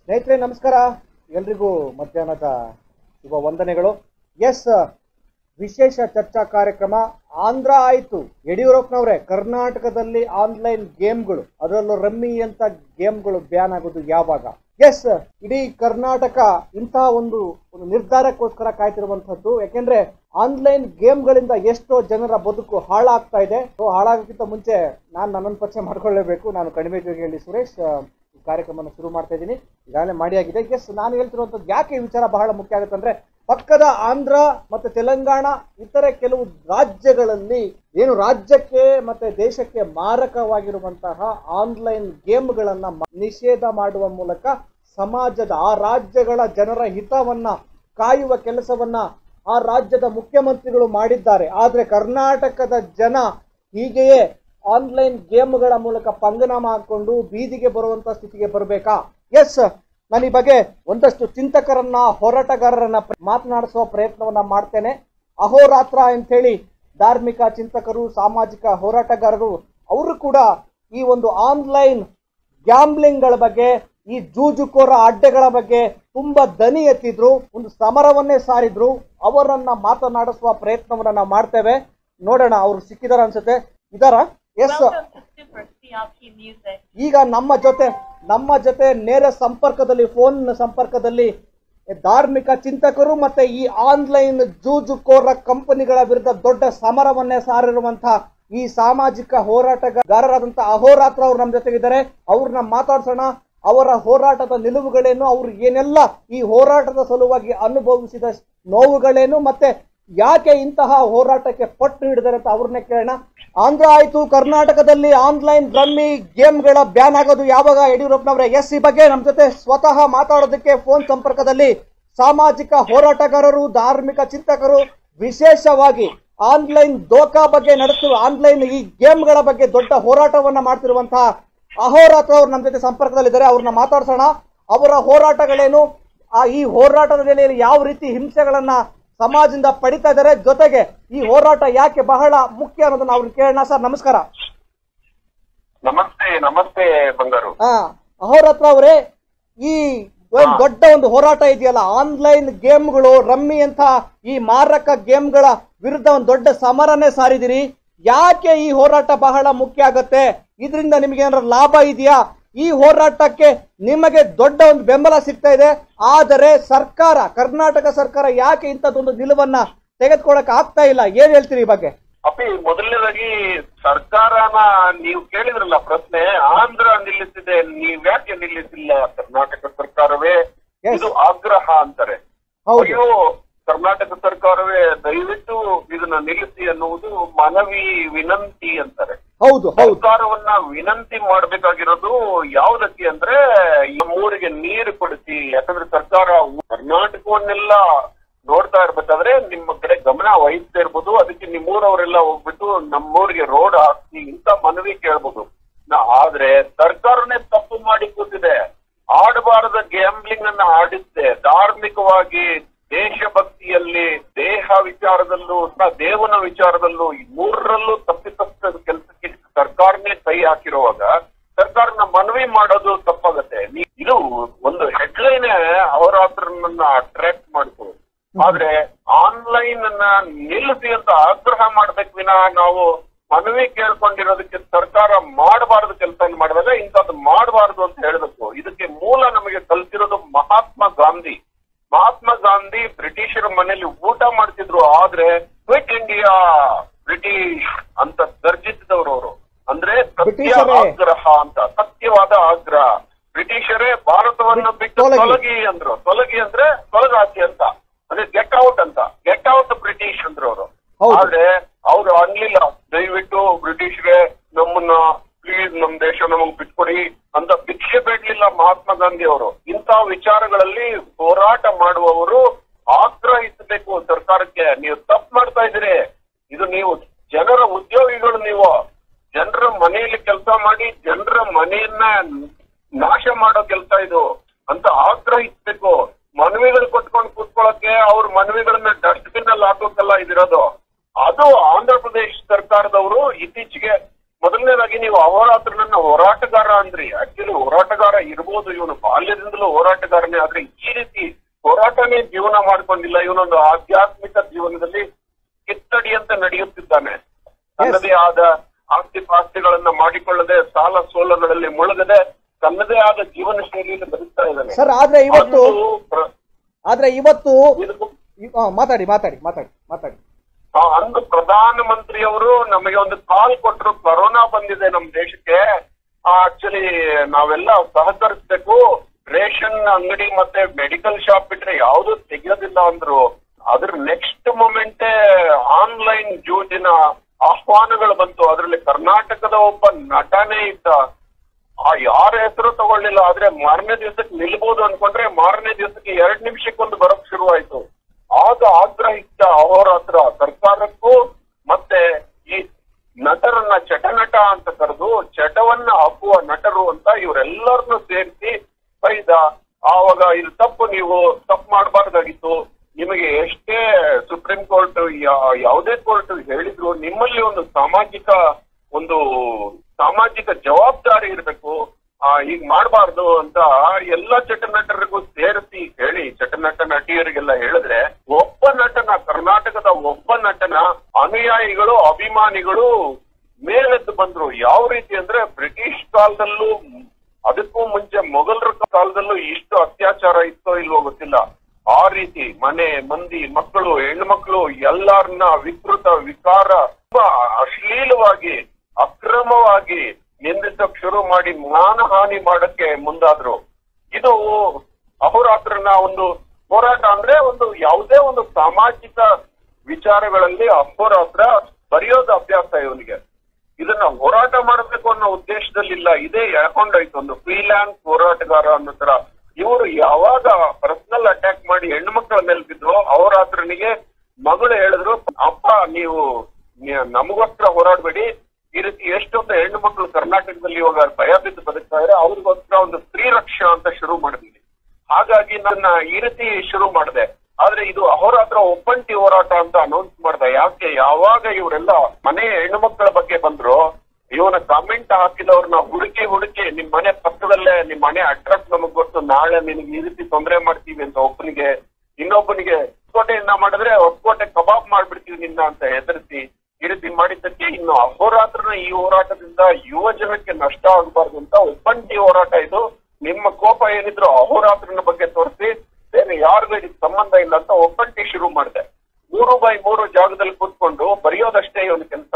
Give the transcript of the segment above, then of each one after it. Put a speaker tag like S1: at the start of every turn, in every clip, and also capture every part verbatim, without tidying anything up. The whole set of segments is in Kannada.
S1: ಸ್ನೇಹಿತರೆ ನಮಸ್ಕಾರ, ಎಲ್ರಿಗೂ ಮಧ್ಯಾಹ್ನದ ಶುಭ ವಂದನೆಗಳು. ಎಸ್, ವಿಶೇಷ ಚರ್ಚಾ ಕಾರ್ಯಕ್ರಮ ಆಂಧ್ರ ಆಯಿತು. ಯಡಿಯೂರಪ್ಪನವರೇ, ಕರ್ನಾಟಕದಲ್ಲಿ ಆನ್ಲೈನ್ ಗೇಮ್ಗಳು, ಅದರಲ್ಲೂ ರಮ್ಮಿ ಅಂತ ಗೇಮ್ಗಳು ಬ್ಯಾನ್ ಆಗೋದು ಯಾವಾಗ? ಎಸ್, ಇಡೀ ಕರ್ನಾಟಕ ಇಂತಹ ಒಂದು ಒಂದು ನಿರ್ಧಾರಕ್ಕೋಸ್ಕರ ಕಾಯ್ತಿರುವಂತದ್ದು. ಯಾಕೆಂದ್ರೆ ಆನ್ಲೈನ್ ಗೇಮ್ಗಳಿಂದ ಎಷ್ಟೋ ಜನರ ಬದುಕು ಹಾಳಾಗ್ತಾ ಇದೆ. ಸೊ ಹಾಳಾಗೋಕ್ಕಿಂತ ಮುಂಚೆ ನಾನು ನನ್ನನ್ನು ಪರಿಚಯ ಮಾಡ್ಕೊಳ್ಳೇಬೇಕು. ನಾನು ಕಡಿಮೆ ಜೋಗಿಹಳ್ಳಿ ಸುರೇಶ್, ಈ ಕಾರ್ಯಕ್ರಮವನ್ನು ಶುರು ಮಾಡ್ತಾ ಇದ್ದೀನಿ. ಈಗಾಗಲೇ ಮಾಡಿ ಆಗಿದೆ. ಎಸ್, ನಾನು ಹೇಳ್ತಿರುವಂಥದ್ದು ಯಾಕೆ ಈ ವಿಚಾರ ಬಹಳ ಮುಖ್ಯ ಆಗುತ್ತೆ ಅಂದ್ರೆ, ಪಕ್ಕದ ಆಂಧ್ರ ಮತ್ತೆ ತೆಲಂಗಾಣ ಇತರೆ ಕೆಲವು ರಾಜ್ಯಗಳಲ್ಲಿ ಏನು ರಾಜ್ಯಕ್ಕೆ ಮತ್ತೆ ದೇಶಕ್ಕೆ ಮಾರಕವಾಗಿರುವಂತಹ ಆನ್ಲೈನ್ ಗೇಮ್ಗಳನ್ನ ನಿಷೇಧ ಮಾಡುವ ಮೂಲಕ ಸಮಾಜದ ಆ ರಾಜ್ಯಗಳ ಜನರ ಹಿತವನ್ನ ಕಾಯುವ ಕೆಲಸವನ್ನ ಆ ರಾಜ್ಯದ ಮುಖ್ಯಮಂತ್ರಿಗಳು ಮಾಡಿದ್ದಾರೆ. ಆದ್ರೆ ಕರ್ನಾಟಕದ ಜನ ಹೀಗೆಯೇ ಆನ್ಲೈನ್ ಗೇಮ್ಗಳ ಮೂಲಕ ಪಂಗನಾಮ ಹಾಕೊಂಡು ಬೀದಿಗೆ ಬರುವಂತ ಸ್ಥಿತಿಗೆ ಬರಬೇಕಾ? ಎಸ್, ನಾನು ಈ ಬಗ್ಗೆ ಒಂದಷ್ಟು ಚಿಂತಕರನ್ನ, ಹೋರಾಟಗಾರರನ್ನ ಮಾತನಾಡಿಸುವ ಪ್ರಯತ್ನವನ್ನ ಮಾಡ್ತೇನೆ. ಅಹೋರಾತ್ರ ಅಂತ ಹೇಳಿ ಧಾರ್ಮಿಕ ಚಿಂತಕರು, ಸಾಮಾಜಿಕ ಹೋರಾಟಗಾರರು ಅವರು ಕೂಡ ಈ ಒಂದು ಆನ್ಲೈನ್ ಗ್ಯಾಂಬ್ಲಿಂಗ್ಗಳ ಬಗ್ಗೆ, ಈ ಜೂಜುಕೋರ ಅಡ್ಡೆಗಳ ಬಗ್ಗೆ ತುಂಬಾ ದನಿ ಎತ್ತಿದ್ರು, ಒಂದು ಸಮರವನ್ನೇ ಸಾರಿದ್ರು. ಅವರನ್ನ ಮಾತನಾಡಿಸುವ ಪ್ರಯತ್ನವನ್ನ ನಾವು ಮಾಡ್ತೇವೆ. ನೋಡೋಣ, ಅವ್ರು ಸಿಕ್ಕಿದಾರ ಅನ್ಸುತ್ತೆ. ಇದಾರ? ಎಸ್, ಈಗ ನಮ್ಮ ಜೊತೆ ನಮ್ಮ ಜೊತೆ ನೇರ ಸಂಪರ್ಕದಲ್ಲಿ, ಫೋನ್ ಸಂಪರ್ಕದಲ್ಲಿ ಧಾರ್ಮಿಕ ಚಿಂತಕರು ಮತ್ತೆ ಈ ಆನ್ಲೈನ್ ಜೂಜುಕೋರ ಕಂಪನಿಗಳ ವಿರುದ್ಧ ದೊಡ್ಡ ಸಮರವನ್ನೇ ಸಾರಿರುವಂತಹ ಈ ಸಾಮಾಜಿಕ ಹೋರಾಟಗಾರರಾದಂತಹ ಅಹೋರಾತ್ರ ಅವರು ನಮ್ಮ ಜೊತೆಗಿದ್ದಾರೆ. ಅವ್ರನ್ನ ಮಾತಾಡ್ಸೋಣ. ಅವರ ಹೋರಾಟದ ನಿಲುವುಗಳೇನು, ಅವ್ರು ಏನೆಲ್ಲ ಈ ಹೋರಾಟದ ಸಲುವಾಗಿ ಅನುಭವಿಸಿದ ನೋವುಗಳೇನು, ಮತ್ತೆ ಯಾಕೆ ಇಂತಹ ಹೋರಾಟಕ್ಕೆ ಪಟ್ಟು ಹಿಡಿದಾರೆ ಅಂತ ಅವ್ರನ್ನೇ ಕೇಳೋಣ. ಆಂಧ್ರ ಆಯ್ತು, ಕರ್ನಾಟಕದಲ್ಲಿ ಆನ್ಲೈನ್ ರಮ್ಮಿ ಗೇಮ್ಗಳ ಬ್ಯಾನ್ ಆಗೋದು ಯಾವಾಗ? ಯಡಿಯೂರಪ್ಪನವರೇ, ಎಸ್, ಈ ಬಗ್ಗೆ ನಮ್ಮ ಜೊತೆ ಸ್ವತಃ ಮಾತಾಡೋದಕ್ಕೆ ಫೋನ್ ಸಂಪರ್ಕದಲ್ಲಿ ಸಾಮಾಜಿಕ ಹೋರಾಟಗಾರರು, ಧಾರ್ಮಿಕ ಚಿಂತಕರು, ವಿಶೇಷವಾಗಿ ಆನ್ಲೈನ್ ದೋಖಾ ಬಗ್ಗೆ ನಡೆಸುವ, ಆನ್ಲೈನ್ ಈ ಗೇಮ್ಗಳ ಬಗ್ಗೆ ದೊಡ್ಡ ಹೋರಾಟವನ್ನ ಮಾಡ್ತಿರುವಂತಹ ಅಹೋರಾತ್ರ ಅವರು ನಮ್ಮ ಜೊತೆ ಸಂಪರ್ಕದಲ್ಲಿದ್ದಾರೆ. ಅವ್ರನ್ನ ಮಾತಾಡ್ಸೋಣ. ಅವರ ಹೋರಾಟಗಳೇನು, ಆ ಈ ಹೋರಾಟದ ನೆಲೆಯಲ್ಲಿ ಯಾವ ರೀತಿ ಹಿಂಸೆಗಳನ್ನ ಸಮಾಜದಿಂದ ಪಡಿತಾ ಇದ್ದಾರೆ, ಜೊತೆಗೆ ಈ ಹೋರಾಟ ಯಾಕೆ ಬಹಳ ಮುಖ್ಯ ಅನ್ನೋದನ್ನ ಅವ್ರನ್ನ ಕೇಳೋಣ. ಸರ್ ನಮಸ್ಕಾರ.
S2: ನಮಸ್ತೆ. ನಮಸ್ತೆ ಬಂಗಾರು.
S1: ಹಾ, ಅಹೋರಾತ್ರ ಅವರೇ, ಈ ದೊಡ್ಡ ಒಂದು ಹೋರಾಟ ಇದೆಯಲ್ಲ, ಆನ್ಲೈನ್ ಗೇಮ್ಗಳು, ರಮ್ಮಿ ಅಂತ ಈ ಮಾರಕ ಗೇಮ್ಗಳ ವಿರುದ್ಧ ಒಂದು ದೊಡ್ಡ ಸಮರನೇ ಸಾರಿದಿರಿ. ಯಾಕೆ ಈ ಹೋರಾಟ ಬಹಳ ಮುಖ್ಯ ಆಗತ್ತೆ? ಇದರಿಂದ ನಿಮ್ಗೆ ಏನಾರ ಲಾಭ ಇದೆಯಾ? ಈ ಹೋರಾಟಕ್ಕೆ ನಿಮಗೆ ದೊಡ್ಡ ಒಂದು ಬೆಂಬಲ ಸಿಗ್ತಾ ಇದೆ. ಆದರೆ ಸರ್ಕಾರ, ಕರ್ನಾಟಕ ಸರ್ಕಾರ ಯಾಕೆ ಇಂಥದ್ದೊಂದು ನಿಲುವನ್ನ ತೆಗೆದುಕೊಳ್ಳಕ್ ಆಗ್ತಾ ಇಲ್ಲ? ಏನ್ ಹೇಳ್ತೀರಿ ಈ ಬಗ್ಗೆ?
S2: ಅಪ್ಪಿ, ಮೊದಲನೇದಾಗಿ ಸರ್ಕಾರನ ನೀವು ಕೇಳಿದ್ರಲ್ಲ ಪ್ರಶ್ನೆ, ಆಂಧ್ರ ನಿಲ್ಲಿಸಿದೆ, ನೀವ್ ಯಾಕೆ ನಿಲ್ಲಿಸಿಲ್ಲ? ಕರ್ನಾಟಕ ಸರ್ಕಾರವೇ ಇದು ಆಗ್ರಹ ಅಂತಾರೆ. ಅಯ್ಯೋ, ಕರ್ನಾಟಕ ಸರ್ಕಾರವೇ ದಯವಿಟ್ಟು ಇದನ್ನ ನಿಲ್ಲಿಸಿ ಅನ್ನುವುದು ಮನವಿ, ವಿನಂತಿ ಅಂತಾರೆ.
S1: ಹೌದು,
S2: ಸರ್ಕಾರವನ್ನ ವಿನಂತಿ ಮಾಡ್ಬೇಕಾಗಿರೋದು ಯಾವುದಕ್ಕೆ ಅಂದ್ರೆ, ನಮ್ಮೂರಿಗೆ ನೀರು ಕೊಡಿಸಿ. ಯಾಕಂದ್ರೆ ಸರ್ಕಾರ ಕರ್ನಾಟಕವನ್ನೆಲ್ಲ ನೋಡ್ತಾ ಇರ್ಬೇಕಾದ್ರೆ ನಿಮ್ಮ ಕಡೆ ಗಮನ ವಹಿಸ್ತಾ ಇರ್ಬೋದು. ಅದಕ್ಕೆ ನಿಮ್ಮೂರವರೆಲ್ಲ ಹೋಗ್ಬಿಟ್ಟು ನಮ್ಮೂರಿಗೆ ರೋಡ್ ಹಾಕ್ಸಿ ಇಂತ ಮನವಿ ಕೇಳ್ಬೋದು. ಆದ್ರೆ ಸರ್ಕಾರನೇ ತಪ್ಪು ಮಾಡಿ ಕೂತಿದೆ. ಆಡಬಾರದ ಗ್ಯಾಂಬ್ಲಿಂಗ್ ಅನ್ನ ಆಡಿస్తే, ಧಾರ್ಮಿಕವಾಗಿ, ದೇಶಭಕ್ತಿಯಲ್ಲಿ, ದೇಹ ವಿಚಾರದಲ್ಲೂ, ದೇವನ ವಿಚಾರದಲ್ಲೂ, ಈ ಮೂರರಲ್ಲೂ ತಪ್ಪಿತಪ್ಪ ಕೆಲಸಕ್ಕೆ ಸರ್ಕಾರನೇ ಕೈ ಹಾಕಿರುವಾಗ ಸರ್ಕಾರನ ಮನವಿ ಮಾಡೋದು ತಪ್ಪಾಗತ್ತೆ. ಇದು ಒಂದು ಹೆಡ್ಲೈನ್ ಅವರಾತ್ರನ್ನ ಅಟ್ರಾಕ್ಟ್ ಮಾಡ್ತು. ಆದ್ರೆ ಆನ್ಲೈನ್ ಅನ್ನ ನಿಲ್ಲಿಸಿ ಅಂತ ಆಗ್ರಹ ಮಾಡ್ಬೇಕು ವಿನ ನಾವು ಮನವಿ ಕೇಳ್ಕೊಂಡಿರೋದಕ್ಕೆ ಸರ್ಕಾರ ಮಾಡಬಾರದು ಕೆಲಸ ಮಾಡಿದಾಗ ಇಂಥದ್ದು ಮಾಡಬಾರದು ಅಂತ ಹೇಳ್ಬೇಕು. ಇದಕ್ಕೆ ಮೂಲ ನಮಗೆ ಕಲ್ತಿರೋದು ಮಹಾತ್ಮ ಗಾಂಧಿ. ಮಹಾತ್ಮ ಗಾಂಧಿ ಬ್ರಿಟಿಷರ ಮನೆಯಲ್ಲಿ ಊಟ ಮಾಡ್ತಿದ್ರು. ಆದ್ರೆ ಕ್ವಿಟ್ ಇಂಡಿಯಾ ಬ್ರಿಟಿಷ್ ಅಂತ ಗರ್ಜಿಸಿದವರು ಅವರು. ಅಂದ್ರೆ ಸತ್ಯ ಆಗ್ರಹ ಅಂತ, ಸತ್ಯವಾದ ಆಗ್ರಹ. ಬ್ರಿಟಿಷರೇ ಭಾರತವನ್ನು ಬಿಟ್ಟು ತೊಲಗಿ ಅಂದ್ರು. ತೊಲಗಿ ಅಂದ್ರೆ ತೊಲಗಾಸಿ ಅಂತ, ಅಂದ್ರೆ ಗೆಟ್ ಔಟ್ ಅಂತ, ಗೆಟ್ ಔಟ್ ಬ್ರಿಟಿಷ್ ಅಂದ್ರು ಅವರು. ಆದ್ರೆ ಅವ್ರು ಅನ್ಲಿಲ್ಲ, ದಯವಿಟ್ಟು ಬ್ರಿಟಿಷರೇ ನಮ್ಮನ್ನ ಪ್ಲೀಸ್ ನಮ್ ದೇಶ ನಮಗ್ ಬಿಟ್ಕೊಡಿ ಅಂತ ಭಿಕ್ಷೆ ಬೇಡ್ಲಿಲ್ಲ ಮಹಾತ್ಮ ಗಾಂಧಿ ಅವರು. ಇಂಥ ವಿಚಾರಗಳಲ್ಲಿ ಹೋರಾಟ ಮಾಡುವವರು ಆಗ್ರಹಿಸಬೇಕು ಸರ್ಕಾರಕ್ಕೆ. ನೀವು ತಪ್ಪು ಮಾಡ್ತಾ ಇದ್ದೀರಿ, ಇದು ನೀವು ಜನರ ಉದ್ಯೋಗಿಗಳು, ನೀವು ಜನರ ಮನೆಯಲ್ಲಿ ಕೆಲಸ ಮಾಡಿ ಜನರ ಮನೆಯನ್ನ ನಾಶ ಮಾಡೋ ಕೆಲಸ ಇದು ಅಂತ ಆಗ್ರಹಿಸ್ಬೇಕು. ಮನವಿಗಳು ಕೊಟ್ಕೊಂಡು ಕೂತ್ಕೊಳ್ಳೋಕೆ ಅವ್ರ ಮನವಿಗಳನ್ನ ಡಸ್ಟ್ಬಿನ್ ಅಲ್ಲಿ ಹಾಕೋಕಲ್ಲ ಇದಿರೋದು. ಅದು ಆಂಧ್ರ ಪ್ರದೇಶ ಸರ್ಕಾರದವರು ಇತ್ತೀಚೆಗೆ ಮೊದಲನೇದಾಗಿ ನೀವು ಅಹೋರಾತ್ರನನ್ನ ಹೋರಾಟಗಾರ ಅಂದ್ರಿ. ಆಕ್ಚುಲಿ ಹೋರಾಟಗಾರ ಇರ್ಬೋದು, ಇವನು ಬಾಲ್ಯದಿಂದಲೂ ಹೋರಾಟಗಾರನೇ. ಆದ್ರೆ ಈ ರೀತಿ ಹೋರಾಟನೇ ಜೀವನ ಮಾಡ್ಕೊಂಡಿಲ್ಲ. ಇವನೊಂದು ಆಧ್ಯಾತ್ಮಿಕ ಜೀವನದಲ್ಲಿ ಕಿತ್ತಡಿಯಂತೆ ನಡೆಯುತ್ತಿದ್ದಾನೆ. ತನ್ನದೇ ಆದ ಆಸ್ತಿ ಪಾಸ್ತಿಗಳನ್ನ ಮಾಡಿಕೊಳ್ಳದೆ, ಸಾಲ ಸೋಲಗಳಲ್ಲಿ ಮುಳುಗದೆ, ತನ್ನದೇ ಆದ ಜೀವನ ಶೈಲಿಯಲ್ಲಿ ಬದುಕ್ತಾ ಇದ್ದಾನೆ
S1: ಸರ್. ಆದ್ರೆ ಇವತ್ತು ಆದ್ರೆ ಇವತ್ತು ಮಾತಾಡಿ ಮಾತಾಡಿ ಮಾತಾಡಿ ಮಾತಾಡಿ
S2: ಅಂದು ಪ್ರಧಾನ ಮಂತ್ರಿಯವರು ನಮಗೆ ಒಂದು ಕಾಲ್ ಕೊಟ್ಟರು, ಕೊರೋನಾ ಬಂದಿದೆ ನಮ್ ದೇಶಕ್ಕೆ, ಆಕ್ಚುಲಿ ನಾವೆಲ್ಲ ಸಹಕರಿಸ್ಬೇಕು, ರೇಷನ್ ಅಂಗಡಿ ಮತ್ತೆ ಮೆಡಿಕಲ್ ಶಾಪ್ ಬಿಟ್ರೆ ಯಾವ್ದು ತೆಗೆಯೋದಿಲ್ಲ ಅಂದ್ರು. ಅದ್ರ ನೆಕ್ಸ್ಟ್ ಮೊಮೆಂಟೇ ಆನ್ಲೈನ್ ಜೂಜಿನ ಆಹ್ವಾನಗಳು ಬಂತು. ಅದ್ರಲ್ಲಿ ಕರ್ನಾಟಕದ ಒಬ್ಬ ನಟನೇ ಇದ್ದ, ಆ ಯಾರ ಹೆಸರು ತಗೊಳ್ಳಿಲ್ಲ. ಆದ್ರೆ ಮಾರನೇ ದಿವಸಕ್ಕೆ ನಿಲ್ಬಹುದು ಅನ್ಕೊಂಡ್ರೆ ಮಾರನೇ ದಿವಸಕ್ಕೆ ಎರಡ್ ನಿಮಿಷಕ್ಕೊಂದು ಬರೋಕ್ ಶುರುವಾಯ್ತು. ಆಗ ಆಗ್ರಹಿಸಿದ ಅಹೋರಾತ್ರ ಸರ್ಕಾರಕ್ಕೂ ಮತ್ತೆ ಈ ನಟರನ್ನ ಚಟನಟ ಅಂತ ಕರೆದು ಚಟವನ್ನ ಹಬ್ಬುವ ನಟರು ಅಂತ ಇವರೆಲ್ಲರನ್ನು ಸೇರಿಸಿ ಬೈದ. ಆವಾಗ ಇದು ತಪ್ಪು, ನೀವು ತಪ್ಪು ಮಾಡಬಾರ್ದಾಗಿತ್ತು. ನಿಮಗೆ ಎಷ್ಟೇ ಸುಪ್ರೀಂ ಕೋರ್ಟ್ ಯಾವುದೇ ಕೋರ್ಟ್ ಹೇಳಿದ್ರು ನಿಮ್ಮಲ್ಲಿ ಒಂದು ಸಾಮಾಜಿಕ ಒಂದು ಸಾಮಾಜಿಕ ಜವಾಬ್ದಾರಿ ಇರಬೇಕು, ಹೀಗ್ ಮಾಡಬಾರ್ದು ಅಂತ ಎಲ್ಲ ಚಟನಟರಿಗೂ ಸೇರಿಸಿ ಹೇಳಿ ಚಟನಟ ನಟಿಯರಿಗೆಲ್ಲ ಹೇಳಿದ್ರೆ ಒಬ್ಬ ನಟನ, ಕರ್ನಾಟಕದ ಒಬ್ಬ ನಟನ ಅನುಯಾಯಿಗಳು ಅಭಿಮಾನಿಗಳು ಮೇಲೆದ್ದು ಬಂದ್ರು. ಯಾವ ರೀತಿ ಅಂದ್ರೆ ಬ್ರಿಟಿಷ್ ಕಾಲದಲ್ಲೂ ಅದಕ್ಕೂ ಮುಂಚೆ ಮೊಘಲರ ಕಾಲದಲ್ಲೂ ಇಷ್ಟು ಅತ್ಯಾಚಾರ ಇತ್ತೋ ಇಲ್ವೋ ಗೊತ್ತಿಲ್ಲ. ಆ ರೀತಿ ಮನೆ ಮಂದಿ ಮಕ್ಕಳು ಹೆಣ್ಣು ಮಕ್ಕಳು ಎಲ್ಲರನ್ನ ವಿಕೃತ ವಿಕಾರ ಅಶ್ಲೀಲವಾಗಿ ಅಕ್ರಮವಾಗಿ ನಿಂದಿಸಕ್ ಶುರು ಮಾಡಿ ಮಾನಹಾನಿ ಮಾಡಕ್ಕೆ ಮುಂದಾದ್ರು. ಇದು ಅಹೋರಾತ್ರನ ಒಂದು ಹೋರಾಟ ಅಂದ್ರೆ ಒಂದು ಯಾವುದೇ ಒಂದು ಸಾಮಾಜಿಕ ವಿಚಾರಗಳಲ್ಲಿ ಅಹೋರಾತ್ರ ಬರೆಯೋದು ಅಭ್ಯಾಸ ಇವನಿಗೆ. ಇದನ್ನ ಹೋರಾಟ ಮಾಡಬೇಕು ಅನ್ನೋ ಉದ್ದೇಶದಲ್ಲಿಲ್ಲ, ಇದೇ ಎಳ್ಕೊಂಡೋಯ್ತು ಒಂದು ಫ್ರೀಲ್ಯಾನ್ಸ್ ಹೋರಾಟಗಾರ ಅನ್ನೋ ತರ. ಇವರು ಯಾವಾಗ ಪರ್ಸನಲ್ ಅಟ್ಯಾಕ್ ಮಾಡಿ ಹೆಣ್ಣು ಮಕ್ಕಳ ಮೇಲೆ ಬಿದ್ರು, ಅಹೋರಾತ್ರನಿಗೆ ಮಗಳು ಹೇಳಿದ್ರು, ಅಪ್ಪ ನೀವು ನಮಗೋಸ್ಕರ ಹೋರಾಡಬೇಡಿ, ಈ ರೀತಿ ಎಷ್ಟೊಂದು ಹೆಣ್ಣು ಮಕ್ಕಳು ಕರ್ನಾಟಕದಲ್ಲಿ ಇವಾಗ ಭಯ ಬಿದ್ದು ಬದುಕ್ತಾ ಇದ್ರೆ ಅವ್ರಿಗೋಸ್ಕರ ಒಂದು ಸ್ತ್ರೀ ರಕ್ಷಾ ಅಂತ ಶುರು ಮಾಡಿದ್ವಿ. ಹಾಗಾಗಿ ನನ್ನ ಈ ರೀತಿ ಶುರು ಮಾಡಿದೆ. ಆದ್ರೆ ಇದು ಅಹೋರಾತ್ರ ಒಬ್ಬಂಟಿ ಹೋರಾಟ ಅಂತ ಅನೌನ್ಸ್ ಮಾಡ್ದೆ. ಯಾಕೆ ಯಾವಾಗ ಇವರೆಲ್ಲ ಮನೆ ಹೆಣ್ಣು ಮಕ್ಕಳ ಬಗ್ಗೆ ಬಂದ್ರು, ಇವನ ಕಾಮೆಂಟ್ ಹಾಕಿದವ್ರನ್ನ ಹುಡುಕಿ ಹುಡುಕಿ ನಿಮ್ ಮನೆ ಪಕ್ಕದಲ್ಲೇ ನಿಮ್ ಮನೆ ಅಡ್ರೆಸ್ ನಮಗ್ ಗೊತ್ತು, ನಾಳೆ ನಿನಗೆ ಈ ರೀತಿ ತೊಂದರೆ ಮಾಡ್ತೀವಿ ಅಂತ ಒಬ್ಬನಿಗೆ, ಇನ್ನೊಬ್ಬನಿಗೆ ಹೊಸಕೋಟೆಯಿಂದ ಮಾಡಿದ್ರೆ ಹೊಸಕೋಟೆ ಕಬಾಬ್ ಮಾಡ್ಬಿಡ್ತೀವಿ ನಿನ್ನ ಅಂತ ಹೆದರಿಸಿ ಈ ರೀತಿ ಮಾಡಿದ್ದಕ್ಕೆ ಇನ್ನು ಅಹೋರಾತ್ರನ ಈ ಹೋರಾಟದಿಂದ ಯುವ ಜನಕ್ಕೆ ನಷ್ಟ ಆಗಬಾರ್ದು ಅಂತ ಒಬ್ಬಂಟಿ ಹೋರಾಟ ಇದು. ನಿಮ್ಮ ಕೋಪ ಏನಿದ್ರು ಅಹೋರಾತ್ರನ ಬಗ್ಗೆ ತೋರಿಸಿ, ಬೇರೆ ಯಾರಿಗೂ ಇದಕ್ಕೆ ಸಂಬಂಧ ಇಲ್ಲ ಅಂತ ಒಬ್ಬಂಟಿ ಶುರು ಮಾಡಿದೆ. ಮೂರು ಬೈ ಮೂರು ಜಾಗದಲ್ಲಿ ಕೂತ್ಕೊಂಡು ಬರೆಯೋದಷ್ಟೇ ಇವನ ಕೆಲಸ.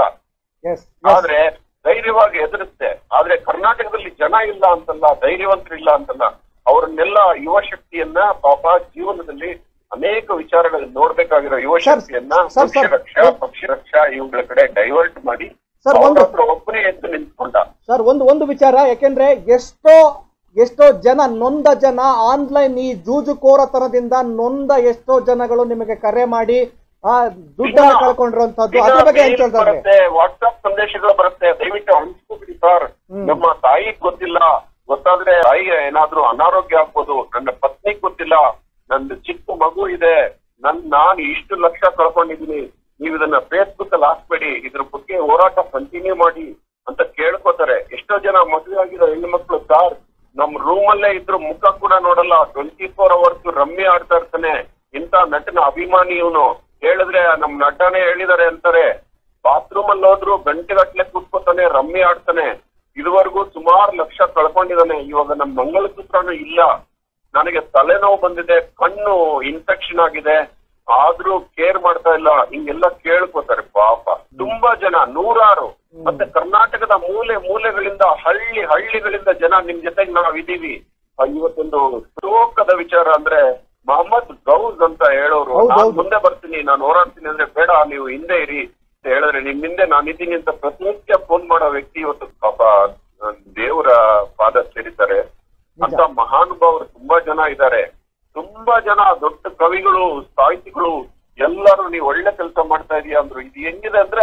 S2: ಆದ್ರೆ ಧೈರ್ಯವಾಗಿ ಎದುರುತ್ತೆ. ಆದ್ರೆ ಕರ್ನಾಟಕದಲ್ಲಿ ಜನ ಇಲ್ಲ ಅಂತಲ್ಲ, ಧೈರ್ಯವಂತರಿಲ್ಲ ಅಂತಲ್ಲ, ಅವರನ್ನೆಲ್ಲ ಯುವ ಶಕ್ತಿಯನ್ನ ಪಾಪ ಜೀವನದಲ್ಲಿ ಅನೇಕ ವಿಚಾರಗಳಲ್ಲಿ ನೋಡ್ಬೇಕಾಗಿರೋ ಯುವ ಶಕ್ತಿಯನ್ನ ಪಕ್ಷ ರಕ್ಷಾ ಪಕ್ಷ ರಕ್ಷಾ ಇವುಗಳ ಕಡೆ ಡೈವರ್ಟ್ ಮಾಡಿ ಒಬ್ಬನೇ ಎದ್ದು ನಿಂತ್ಕೊಂಡ.
S1: ಸರ್ ಒಂದು ಒಂದು ವಿಚಾರ, ಯಾಕೆಂದ್ರೆ ಎಷ್ಟೋ ಎಷ್ಟೋ ಜನ ನೊಂದ ಜನ ಆನ್ಲೈನ್ ಈ ಜೂಜುಕೋರತನದಿಂದ ನೊಂದ ಎಷ್ಟೋ ಜನಗಳು ನಿಮಗೆ ಕರೆ ಮಾಡಿ ಆ ದುಡ್ಡನ್ನ ಕಳ್ಕೊಂಡಿರುವಂತದ್ದು, ಅದ್ರ ಬಗ್ಗೆ ಏನ್ ಹೇಳ್ತಾರೆ?
S2: ವಾಟ್ಸ್ಆಪ್ ಸಂದೇಶಗಳು ಬರುತ್ತೆ, ದಯವಿಟ್ಟು ಹಂಚ್ಕೊಬಿಡಿ ಸರ್. ನಮ್ಮ ತಾಯಿಗ್ ಗೊತ್ತಿಲ್ಲ, ಗೊತ್ತಾದ್ರೆ ತಾಯಿಗೆ ಏನಾದ್ರೂ ಅನಾರೋಗ್ಯ ಆಗ್ಬೋದು, ನನ್ನ ಪತ್ನಿಗ್ ಗೊತ್ತಿಲ್ಲ, ನಂದು ಚಿಕ್ಕ ಮಗು ಇದೆ, ನನ್ ನಾನು ಇಷ್ಟು ಲಕ್ಷ ಕಳ್ಕೊಂಡಿದೀನಿ, ನೀವು ಇದನ್ನ ಫೇಸ್ಬುಕ್ ಅಲ್ಲಿ ಹಾಕ್ಬೇಡಿ, ಇದ್ರ ಬಗ್ಗೆ ಹೋರಾಟ ಕಂಟಿನ್ಯೂ ಮಾಡಿ ಅಂತ ಕೇಳ್ಕೊತಾರೆ. ಎಷ್ಟೋ ಜನ ಮದುವೆ ಆಗಿರೋ ಹೆಣ್ಣು ಮಕ್ಳು ಸಾರ್ ನಮ್ ರೂಮ್ ಅಲ್ಲೇ ಇದ್ರು ಮುಖ ಕೂಡ ನೋಡಲ್ಲ, ಟ್ವೆಂಟಿ ಫೋರ್ ಅವರ್ಸ್ ರಮ್ಮಿ ಆಡ್ತಾ ಇರ್ತಾನೆ, ಇಂತ ನಟನ ಅಭಿಮಾನಿ ಇವನು, ಹೇಳಿದ್ರೆ ನಮ್ ನಟನೆ ಹೇಳಿದಾರೆ ಅಂತಾರೆ. ಬಾತ್ರೂಮ್ ಅಲ್ಲಿ ಹೋದ್ರು ಗಂಟೆಗಟ್ಲೆ ಕೂತ್ಕೋತಾನೆ, ರಮ್ಮಿ ಆಡ್ತಾನೆ, ಇದುವರೆಗೂ ಸುಮಾರು ಲಕ್ಷ ಕಳ್ಕೊಂಡಿದ್ದಾನೆ. ಇವಾಗ ನಮ್ ಮಂಗಲಸೂತ್ರನೂ ಇಲ್ಲ, ನನಗೆ ತಲೆನೋವು ಬಂದಿದೆ, ಕಣ್ಣು ಇನ್ಫೆಕ್ಷನ್ ಆಗಿದೆ, ಆದ್ರೂ ಕೇರ್ ಮಾಡ್ತಾ ಇಲ್ಲ, ಹಿಂಗೆಲ್ಲ ಕೇಳ್ಕೋತಾರೆ ಪಾಪ. ತುಂಬಾ ಜನ, ನೂರಾರು, ಮತ್ತೆ ಕರ್ನಾಟಕದ ಮೂಲೆ ಮೂಲೆಗಳಿಂದ ಹಳ್ಳಿ ಹಳ್ಳಿಗಳಿಂದ ಜನ ನಿಮ್ ಜೊತೆಗೆ ನಾವಿದೀವಿ. ಇವತ್ತೊಂದು ಶೋಕದ ವಿಚಾರ ಅಂದ್ರೆ ಮೊಹಮ್ಮದ್ ಗೌಸ್ ಅಂತ ಹೇಳೋರು, ನಾನು ಮುಂದೆ ಬರ್ತೀನಿ, ನಾನು ಹೋರಾಡ್ತೀನಿ ಅಂದ್ರೆ ಬೇಡ ನೀವು ಹಿಂದೆ ಇರಿ ಅಂತ ಹೇಳಿದ್ರೆ ನಿಮ್ ಹಿಂದೆ ನಾನು ಇದ್ದೀನಿ ಅಂತ ಪ್ರತಿನಿತ್ಯ ಫೋನ್ ಮಾಡೋ ವ್ಯಕ್ತಿ ಇವತ್ತು ಪಾಪ ದೇವರ ಪಾದ ಸೇರಿದ್ದಾರೆ. ಅಂತ ಮಹಾನುಭಾವರು ತುಂಬಾ ಜನ ಇದ್ದಾರೆ. ತುಂಬಾ ಜನ ದೊಡ್ಡ ಕವಿಗಳು, ಸಾಹಿತಿಗಳು ಎಲ್ಲರೂ ನೀವು ಒಳ್ಳೆ ಕೆಲಸ ಮಾಡ್ತಾ ಇದೀಯ ಅಂದ್ರು. ಇದು ಹೆಂಗಿದೆ ಅಂದ್ರೆ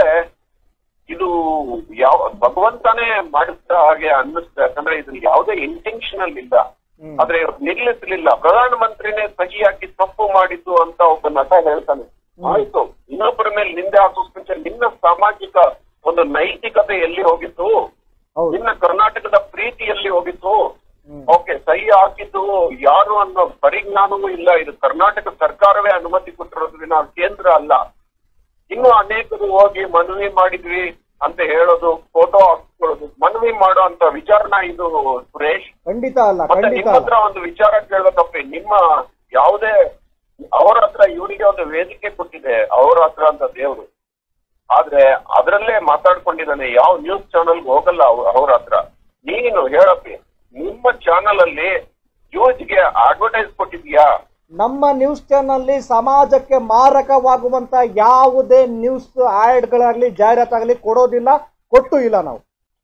S2: ಇದು ಯಾವ ಭಗವಂತನೇ ಮಾಡಿಸ್ತಾ ಹಾಗೆ ಅನ್ನಿಸ್ತಾ, ಯಾಕಂದ್ರೆ ಇದು ಯಾವುದೇ ಇಂಟೆನ್ಷನಲ್ ಇಲ್ಲ. ಆದ್ರೆ ನಿಲ್ಲಿಸಲಿಲ್ಲ, ಪ್ರಧಾನ ಮಂತ್ರಿನೇ ಸಹಿ ಹಾಕಿ ತಪ್ಪು ಮಾಡಿದ್ದು ಅಂತ ಒಬ್ಬ ನಟ ಹೇಳ್ತಾನೆ. ಆಯ್ತು, ಇನ್ನೊಬ್ಬರ ಮೇಲೆ ನಿಂದೆ ಹಾಕೋಕ್ ಮುಂಚೆ ನಿನ್ನ ಸಾಮಾಜಿಕ ಒಂದು ನೈತಿಕತೆ ಎಲ್ಲಿ ಹೋಗಿತ್ತು, ನಿನ್ನ ಕರ್ನಾಟಕದ ಪ್ರೀತಿ ಎಲ್ಲಿ ಹೋಗಿತ್ತು? ಓಕೆ, ಸಹಿ ಹಾಕಿದ್ದು ಯಾರು ಅನ್ನೋ ಪರಿಜ್ಞಾನವೂ ಇಲ್ಲ. ಇದು ಕರ್ನಾಟಕ ಸರ್ಕಾರವೇ ಅನುಮತಿ ಕೊಟ್ಟಿರೋದ್ರಿಂದ ಕೇಂದ್ರ ಅಲ್ಲ. ಇನ್ನು ಅನೇಕರು ಹೋಗಿ ಮನವಿ ಮಾಡಿದ್ವಿ ಅಂತ ಹೇಳೋದು, ಫೋಟೋ ಹಾಕೊಳ್ಳೋದು, ಮನವಿ ಮಾಡೋ ಅಂತ ವಿಚಾರನ ಇದು ಸುರೇಶ್?
S1: ಖಂಡಿತ ಅಲ್ಲ.
S2: ಮತ್ತೆ ನಿಮ್ಮ ಹತ್ರ ಒಂದು ವಿಚಾರ ಕೇಳಬೇಕಪ್ಪ, ನಿಮ್ಮ ಯಾವುದೇ ಅವರ ಹತ್ರ ಇವರಿಗೆ ಒಂದು ವೇದಿಕೆ ಕೊಟ್ಟಿದೆ ಅವರ ಹತ್ರ ಅಂತ ದೇವರು, ಆದ್ರೆ ಅದರಲ್ಲೇ ಮಾತಾಡ್ಕೊಂಡಿದ್ದಾನೆ. ಯಾವ ನ್ಯೂಸ್ ಚಾನಲ್ ಹೋಗಲ್ಲ ಅವ್ರ ಹತ್ರ. ನೀನು ಹೇಳಪ್ಪಿ, ನಿಮ್ಮ ಚಾನಲ್ ಅಲ್ಲಿ ನ್ಯೂಸ್ಗೆ ಅಡ್ವರ್ಟೈಸ್ ಕೊಟ್ಟಿದ್ಯಾ?
S1: ನಮ್ಮ ನ್ಯೂಸ್ ಚಾನಲ್ ಸಮಾಜಕ್ಕೆ ಮಾರಕವಾಗುವಂತ ಯಾವುದೇ ನ್ಯೂಸ್ ಆಡ್ಗಳಾಗ್ಲಿ ಜಾಹೀರಾತಾಗ್ಲಿ ಕೊಡೋದಿಲ್ಲ, ಕೊಟ್ಟು ಇಲ್ಲ ನಾವು.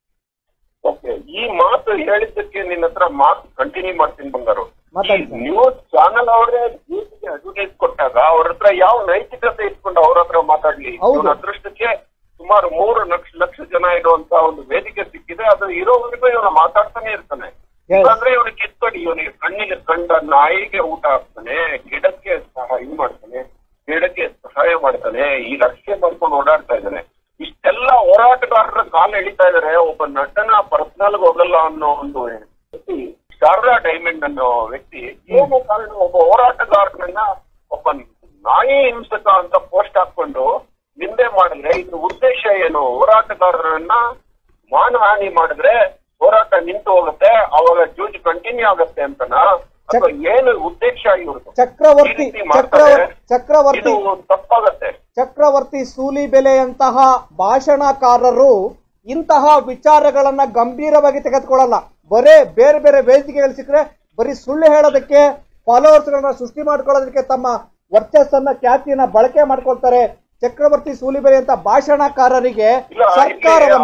S2: ಓಕೆ, ಈ ಮಾತು ಹೇಳಿದ್ದಕ್ಕೆ ನಿನ್ನ ಹತ್ರ ಮಾತು ಕಂಟಿನ್ಯೂ ಮಾಡ್ತೀನಿ ಬಂಗಾರು.
S1: ಮಾತಾಡಿ.
S2: ನ್ಯೂಸ್ ಚಾನಲ್ ಅವರೇ ನ್ಯೂಸ್ಗೆ ಅಡ್ವರ್ಟೈಸ್ ಕೊಟ್ಟಾಗ ಅವ್ರ ಹತ್ರ ಯಾವ ನೈತಿಕತೆ ಇಟ್ಕೊಂಡು ಅವ್ರ ಹತ್ರ ಮಾತಾಡ್ಲಿ? ಇವನ ಅದೃಷ್ಟಕ್ಕೆ ಸುಮಾರು ಮೂರು ಲಕ್ಷ ಲಕ್ಷ ಜನ ಇರುವಂತ ಒಂದು ವೇದಿಕೆ ಸಿಕ್ಕಿದೆ. ಅದು ಇರೋವರೆಗೂ ಇವನು ಮಾತಾಡ್ತಾನೆ ಇರ್ತಾನೆ. ಇಲ್ಲಾಂದ್ರೆ ಇವನಿಗೆ ಕಿತ್ಕೊಡಿ, ಇವನಿಗೆ ಕಣ್ಣಿಗೆ ಕಂಡ ನಾಯಿಗೆ ಊಟ ಹಾಕ್ತಾನೆ, ಗಿಡಕ್ಕೆ ಸಹಾಯ ಮಾಡ್ತಾನೆ, ಗಿಡಕ್ಕೆ ಸಹಾಯ ಮಾಡ್ತಾನೆ, ಈ ರಕ್ಷೆ ಮಾಡ್ಕೊಂಡು ಓಡಾಡ್ತಾ ಇದ್ದಾನೆ. ಇಷ್ಟೆಲ್ಲ ಹೋರಾಟಗಾರರ ಕಾಲ ಎಳಿತಾ ಇದಾರೆ. ಒಬ್ಬ ನಟನ ಪರ್ಸನಲ್ ಹೋಗಲ್ಲ ಅನ್ನೋ ಒಂದು ವ್ಯಕ್ತಿ, ಶಾರದಾ ಡೈಮಂಡ್ ಅನ್ನೋ ವ್ಯಕ್ತಿ, ಏನು ಕಾರಣ ಒಬ್ಬ ಹೋರಾಟಗಾರನನ್ನ ಒಬ್ಬ ನಾಯಿ ಹಿಂಸಕ ಅಂತ ಪೋಸ್ಟ್ ಹಾಕೊಂಡು ನಿಂದೆ ಮಾಡಿದ್ರೆ ಇದ್ರ ಉದ್ದೇಶ ಏನು? ಹೋರಾಟಗಾರರನ್ನ ಮಾನಹಾನಿ ಮಾಡಿದ್ರೆ ಹೋರಾಟ ನಿಂತು ಹೋಗುತ್ತೆ, ಅವಾಗ ಜೂಜ್ ಕಂಟಿನ್ಯೂ ಆಗುತ್ತೆ ಅಂತನಾ? ಅಥವಾ ಏನು ಉದ್ದೇಶ ಇವ್ರದ್ದು?
S1: ಚಕ್ರವರ್ತಿ ಚಕ್ರವರ್ತಿ
S2: ತಪ್ಪಾಗತ್ತೆ.
S1: ಚಕ್ರವರ್ತಿ ಸೂಲಿಬೆಲೆಯಂತಹ ಭಾಷಣಕಾರರು ಇಂತಹ ವಿಚಾರಗಳನ್ನ ಗಂಭೀರವಾಗಿ ತೆಗೆದುಕೊಳ್ಳಲ್ಲ. ಬರೇ ಬೇರೆ ಬೇರೆ ವೇದಿಕೆಗಳು ಸಿಕ್ಕರೆ ಬರೀ ಸುಳ್ಳು ಹೇಳೋದಕ್ಕೆ, ಫಾಲೋವರ್ಸ್ ಗಳನ್ನ ಸೃಷ್ಟಿ ಮಾಡ್ಕೊಳ್ಳೋದಕ್ಕೆ ತಮ್ಮ ವರ್ಚಸ್ಸನ್ನ ಖ್ಯಾತಿಯನ್ನ ಬಳಕೆ ಮಾಡ್ಕೊಳ್ತಾರೆ. ಚಕ್ರವರ್ತಿ ಸೂಲಿಬೆಲೆ ಅಂತ ಭಾಷಣಕಾರರಿಗೆ ಸರ್ಕಾರವನ್ನ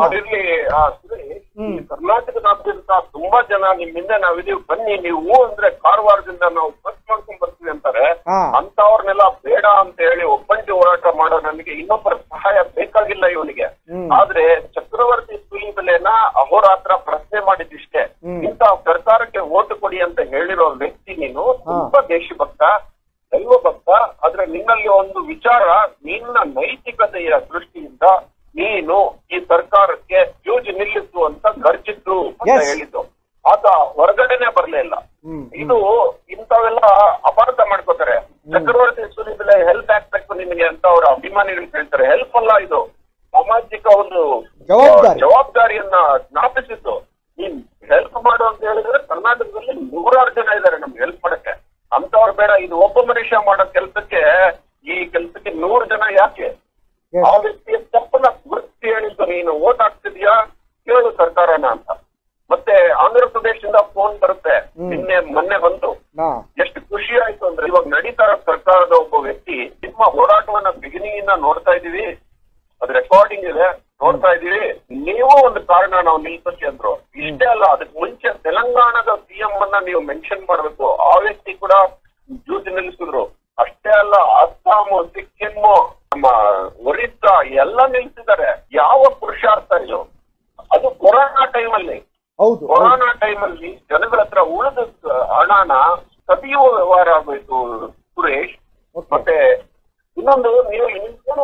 S2: ಕರ್ನಾಟಕದಾದ್ಯಂತ ತುಂಬಾ ಜನ ನಿಮ್ಮಿಂದ ನಾವಿದೀವಿ, ಬನ್ನಿ ನೀವು ಅಂದ್ರೆ ಕಾರವಾರದಿಂದ ನಾವು ಬಸ್ ಮಾಡ್ಕೊಂಡ್ ಬರ್ತೀವಿ ಅಂತಾರೆ. ಅಂತವ್ರನ್ನೆಲ್ಲ ಬೇಡ ಅಂತ ಹೇಳಿ ಒಬ್ಬಂಟಿ ಹೋರಾಟ ಮಾಡೋ ನನಗೆ ಇನ್ನೊಬ್ಬರ ಸಹಾಯ ಬೇಕಾಗಿಲ್ಲ ಇವನಿಗೆ. ಆದ್ರೆ ಚಕ್ರವರ್ತಿ ಸೂಲಿಬೆಲೆನ ಅಹೋರಾತ್ರ ಪ್ರಶ್ನೆ ಮಾಡಿದಿಷ್ಟೇ. ಇಂತ ಸರ್ಕಾರಕ್ಕೆ ಓಟು ಕೊಡಿ ಅಂತ ಹೇಳಿರೋ ವ್ಯಕ್ತಿ ನೀನು ತುಂಬಾ ದೇಶಭಕ್ತ, ದೈವಭಕ್ತ. ಆದ್ರೆ ನಿನ್ನಲ್ಲಿ ಒಂದು ವಿಚಾರ, ನಿನ್ನ ನೈತಿಕತೆಯ ದೃಷ್ಟಿಯಿಂದ ನೀನು ಈ ಸರ್ಕಾರಕ್ಕೆ ಯೂಜ್ ನಿಲ್ಲಿಸು ಅಂತ ಗರ್ಜಿದ್ದು ಅಂತ ಹೇಳಿದ್ದು, ಆತ ಹೊರಗಡೆನೆ ಬರ್ಲೇ ಇಲ್ಲ. ಇದು ಇಂಥವೆಲ್ಲ ಅಪಾರ್ಥ ಮಾಡ್ಕೋತಾರೆ. ಚಕ್ರವರ್ತಿ ಸೂಲಿಬೆಲೆ ಹೆಲ್ಪ್ ಆಗ್ಬೇಕು ನಿಮಗೆ ಅಂತ ಅವ್ರ ಅಭಿಮಾನಿಗಳು ಹೇಳ್ತಾರೆ. ಹೆಲ್ಪ್ ಅಲ್ಲ, ಇದು ಸಾಮಾಜಿಕ ಒಂದು ಜವಾಬ್ದಾರಿಯನ್ನ ಜ್ಞಾಪಿಸಿದ್ದು. ನೀನ್ ಹೆಲ್ಪ್ ಮಾಡು ಅಂತ ಹೇಳಿದ್ರೆ ಕರ್ನಾಟಕದಲ್ಲಿ ನೂರಾರು ಜನ ಇದ್ದಾರೆ ನಮ್ಗೆ ಹೆಲ್ಪ್ ಮಾಡಕ್ಕೆ. ಅಂತವ್ರು ಬೇಡ, ಇದು ಒಬ್ಬ ಮನುಷ್ಯ ಮಾಡೋ ಕೆಲಸಕ್ಕೆ, ಈ ಕೆಲಸಕ್ಕೆ ನೂರು ಜನ ಯಾಕೆ? ಆ ವ್ಯಕ್ತಿಯ ತಪ್ಪನ್ನ ಗುರುತಿಸಿ ಹೇಳಿದ್ದು, ನೀನು ಓಟ್ ಹಾಕ್ತಿದ್ಯಾ ಕೇಳು ಸರ್ಕಾರನ ಅಂತ. ಮತ್ತೆ ಆಂಧ್ರ ಪ್ರದೇಶದಿಂದ ಫೋನ್ ಬರುತ್ತೆ, ನಿನ್ನೆ ಮೊನ್ನೆ ಬಂತು. ಎಷ್ಟು ಖುಷಿ ಆಯ್ತು ಅಂದ್ರೆ, ಇವಾಗ ನಡೀತಾ ಸರ್ಕಾರದ ಒಬ್ಬ ವ್ಯಕ್ತಿ ನಿಮ್ಮ ಹೋರಾಟವನ್ನ ಬಿಗಿನಿಂಗ್ ನೋಡ್ತಾ ಇದೀವಿ, ಅದು ರೆಕಾರ್ಡಿಂಗ್ ಇದೆ, ನೋಡ್ತಾ ಇದೀವಿ, ನೀವು ಒಂದು ಕಾರಣ ನಾವು ನಿಲ್ಸಕ್ಕೆ ಅಂದ್ರು. ಇಷ್ಟೇ ಅಲ್ಲ, ಅದಕ್ಕೆ ಮುಂಚೆ ತೆಲಂಗಾಣದ ಸಿಎಂ ಅನ್ನ ನೀವು ಮೆನ್ಷನ್ ಮಾಡ್ಬೇಕು. ಆ ವ್ಯಕ್ತಿ ಕೂಡ ಜೂಜ್ ನಿಲ್ಲಿಸಿದ್ರು. ಅಷ್ಟೇ ಅಲ್ಲ, ಅಸ್ಸಾಮು, ಸಿಕ್ಕಿಮು, ನಮ್ಮ ಒರಿಸ್ಸಾ ಎಲ್ಲ ನಿಲ್ಸಿದ್ದಾರೆ. ಯಾವ ಪುರುಷಾರ್ಥ ಇದು? ಅದು ಕೊರೋನಾ ಟೈಮಲ್ಲಿ. ಹೌದು, ಕೊರೋನಾ ಟೈಮಲ್ಲಿ ಜನಗಳ ಹತ್ರ ಉಳಿದ ಹಣನ ಕದಿಯುವ ವ್ಯವಹಾರ ಆಗೋಯ್ತು ಸುರೇಶ್. ಮತ್ತೆ ಇನ್ನೊಂದು, ನೀವು ನಿಮ್ಗೇನು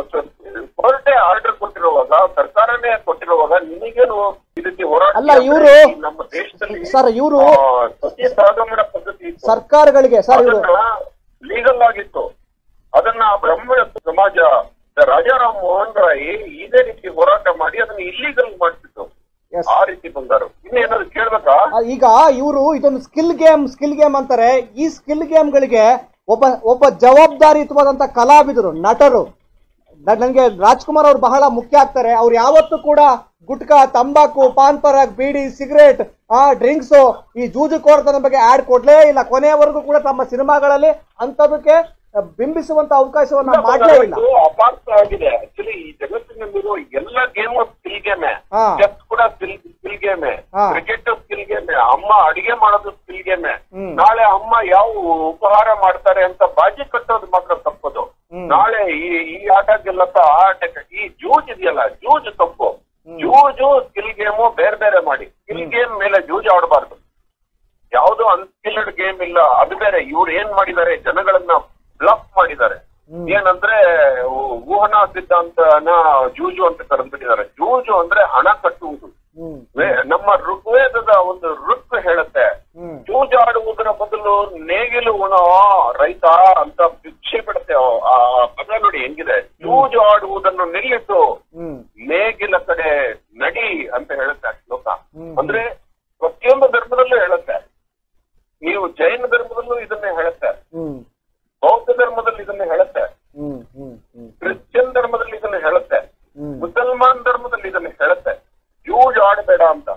S2: ಕೋರ್ಟೇ ಆರ್ಡರ್ ಕೊಟ್ಟಿರುವಾಗ, ಸರ್ಕಾರನೇ ಕೊಟ್ಟಿರುವಾಗ ನಿಮಗೇನು ಇದಕ್ಕೆ ಹೋರಾಟ
S1: ಅಲ್ಲ? ಇವರು
S2: ನಮ್ಮ ದೇಶದಲ್ಲಿ
S1: ಸರ್, ಇವರು
S2: ಸತ್ಯ ಸಹಗಮನ ಪದ್ಧತಿ
S1: ಸರ್ಕಾರಗಳಿಗೆ ಸರ್
S2: ಲೀಗಲ್ ಆಗಿತ್ತು. ಅದನ್ನ ಬ್ರಹ್ಮ ಸಮಾಜ ರಾಜಾರಾಮ್ ಮೋಹನ್ ರಾಯ್ ಇದೇ ರೀತಿ ಹೋರಾಟ ಮಾಡಿ ಅದನ್ನ ಇಲ್ಲೀಗಲ್ ಮಾಡ್ತಿತ್ತು. ಆ ರೀತಿ ಬಂದರು. ಇನ್ನೇನಾದ್ರು ಕೇಳ್ಬೇಕಾ? ಈಗ
S1: ಇವರು ಇದೊಂದು ಸ್ಕಿಲ್ ಗೇಮ್ ಸ್ಕಿಲ್ ಗೇಮ್ ಅಂತಾರೆ. ಈ ಸ್ಕಿಲ್ ಗೇಮ್ ಗಳಿಗೆ ಒಬ್ಬ ಒಬ್ಬ ಜವಾಬ್ದಾರಿಯುತವಾದಂತ ಕಲಾವಿದರು, ನಟರು, ನನಗೆ ರಾಜ್ಕುಮಾರ್ ಅವ್ರು ಬಹಳ ಮುಖ್ಯ ಆಗ್ತಾರೆ. ಅವ್ರು ಯಾವತ್ತೂ ಕೂಡ ಗುಟ್ಕಾ, ತಂಬಾಕು, ಪಾನ್ ಪರಾಗ್, ಬೀಡಿ, ಸಿಗರೇಟ್, ಆ ಡ್ರಿಂಕ್ಸ್, ಈ ಜೂಜುಕೋರತನ ಬಗ್ಗೆ ಆಡ್ ಕೊಡ್ಲೇ ಇಲ್ಲ. ಕೊನೆಯವರೆಗೂ ಕೂಡ ತಮ್ಮ ಸಿನಿಮಾಗಳಲ್ಲಿ ಅಂತದಕ್ಕೆ ಬಿಂಬಿಸುವಂತ ಅವಕಾಶವನ್ನ ಮಾಡಲೇ ಇಲ್ಲ.
S2: ಅಪಾರ್ಥ ಆಗಿದೆ. ಆಕ್ಚುಲಿ ಈ ಜಗತ್ತಿನಲ್ಲಿರುವ ಎಲ್ಲ ಗೇಮ್ ಸ್ಕಿಲ್ ಗೇಮೆ. ಚೆಸ್ ಕೂಡ ಸ್ಕಿಲ್ ಗೇಮೆ, ಕ್ರಿಕೆಟ್ ಸ್ಕಿಲ್ ಗೇಮೆ, ಅಮ್ಮ ಅಡಿಗೆ ಮಾಡೋದು ಸ್ಕಿಲ್ ಗೇಮೆ. ನಾಳೆ ಅಮ್ಮ ಯಾವ ಉಪಹಾರ ಮಾಡ್ತಾರೆ ಅಂತ ಬಾಜಿ ಕಟ್ಟೋದು ಮಾತ್ರ ತಪ್ಪದು. ನಾಳೆ ಈ ಈ ಆಟ ಗೆಲ್ಲತ್ತ ಆ ಆಟಕ್ಕೆ ಈ ಜೂಜ್ ಇದೆಯಲ್ಲ, ಜೂಜ್ ತಪ್ಪು. ಜೂಜು ಸ್ಕಿಲ್ ಗೇಮು ಬೇರೆ ಬೇರೆ ಮಾಡಿ. ಸ್ಕಿಲ್ ಗೇಮ್ ಮೇಲೆ ಜೂಜ್ ಆಡಬಾರ್ದು. ಯಾವ್ದು ಅನ್ಸ್ಕಿಲ್ಡ್ ಗೇಮ್ ಇಲ್ಲ, ಅದು ಬೇರೆ. ಇವ್ರು ಏನ್ ಮಾಡಿದ್ದಾರೆ, ಜನಗಳನ್ನ ಬ್ಲಾಕ್ ಮಾಡಿದ್ದಾರೆ. ಏನಂದ್ರೆ ಊಹನಾ ಸಿದ್ಧಾಂತನ ಜೂಜು ಅಂತ ಕರೆದ್ಬಿಟ್ಟಿದ್ದಾರೆ. ಜೂಜು ಅಂದ್ರೆ ಹಣ ಕಟ್ಟುವುದು. ನಮ್ಮ ಋಗ್ವೇದದ ಒಂದು ಋಕ್ ಹೇಳುತ್ತೆ, ಜೂಜಾಡುವುದರ ಬದಲು ನೇಗಿಲು ಉಣೋ ರೈತ ಅಂತ ಭಿಕ್ಷೆ ಬಿಡುತ್ತೆ. ಆ ಪದ ನೋಡಿ ಹೆಂಗಿದೆ, ಜೂಜು ಆಡುವುದನ್ನು ನಿಲ್ಲಿಸು, ನೇಗಿಲ ಕಡೆ ನಡಿ ಅಂತ ಹೇಳುತ್ತೆ ಆ ಶ್ಲೋಕ. ಅಂದ್ರೆ ಪ್ರತಿಯೊಂದು ಧರ್ಮದಲ್ಲೂ ಹೇಳುತ್ತೆ. ನೀವು ಜೈನ ಧರ್ಮದಲ್ಲೂ ಇದನ್ನೇ ಹೇಳುತ್ತೆ, ಬೌದ್ಧ ಧರ್ಮದಲ್ಲಿ ಇದನ್ನೇ ಹೇಳುತ್ತೆ, ಕ್ರಿಶ್ಚಿಯನ್ ಧರ್ಮದಲ್ಲಿ ಇದನ್ನ ಹೇಳುತ್ತೆ, ಮುಸಲ್ಮಾನ್ ಧರ್ಮದಲ್ಲಿ ಇದನ್ನ ಹೇಳುತ್ತೆ, ಯೂಜ್ ಆಡಬೇಡ ಅಂತ.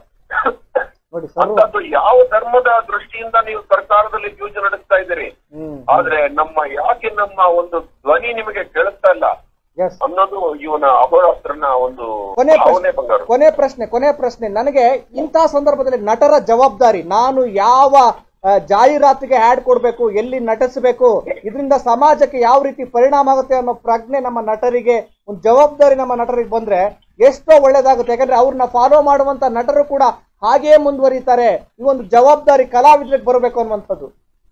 S2: ಅಂತದ್ದು ಯಾವ ಧರ್ಮದ ದೃಷ್ಟಿಯಿಂದ ನೀವು ಸರ್ಕಾರದಲ್ಲಿ ಯೂಜ್ ನಡೆಸ್ತಾ ಇದ್ದೀರಿ, ಆದ್ರೆ ನಮ್ಮ ಯಾಕೆ ನಮ್ಮ ಒಂದು ಧ್ವನಿ ನಿಮಗೆ ಕೇಳಿಸ್ತಾ ಇಲ್ಲ ಅನ್ನೋದು ಇವನ ಅಹೋರಾತ್ರನ ಒಂದು ಭಾವನೆ. ಬಂಗಾರ
S1: ಕೊನೆ ಪ್ರಶ್ನೆ ಕೊನೆ ಪ್ರಶ್ನೆ ನನಗೆ ಇಂತಹ ಸಂದರ್ಭದಲ್ಲಿ ನಟರ ಜವಾಬ್ದಾರಿ, ನಾನು ಯಾವ ಜಾಹೀರಾತಿಗೆ ಆಡ್ ಕೊಡ್ಬೇಕು, ಎಲ್ಲಿ ನಟಿಸಬೇಕು, ಇದರಿಂದ ಸಮಾಜಕ್ಕೆ ಯಾವ ರೀತಿ ಪರಿಣಾಮ ಆಗುತ್ತೆ ಅನ್ನೋ ಪ್ರಜ್ಞೆ ನಮ್ಮ ನಟರಿಗೆ, ಒಂದು ಜವಾಬ್ದಾರಿ ನಮ್ಮ ನಟರಿಗೆ ಬಂದ್ರೆ ಎಷ್ಟೋ ಒಳ್ಳೇದಾಗುತ್ತೆ. ಯಾಕಂದ್ರೆ ಅವ್ರನ್ನ ಫಾಲೋ ಮಾಡುವಂತ ನಟರು ಕೂಡ ಹಾಗೇ ಮುಂದುವರಿತಾರೆ. ಈ ಒಂದು ಜವಾಬ್ದಾರಿ ಕಲಾವಿದರಿಗೆ ಬರಬೇಕು ಅನ್ನುವಂಥದ್ದು.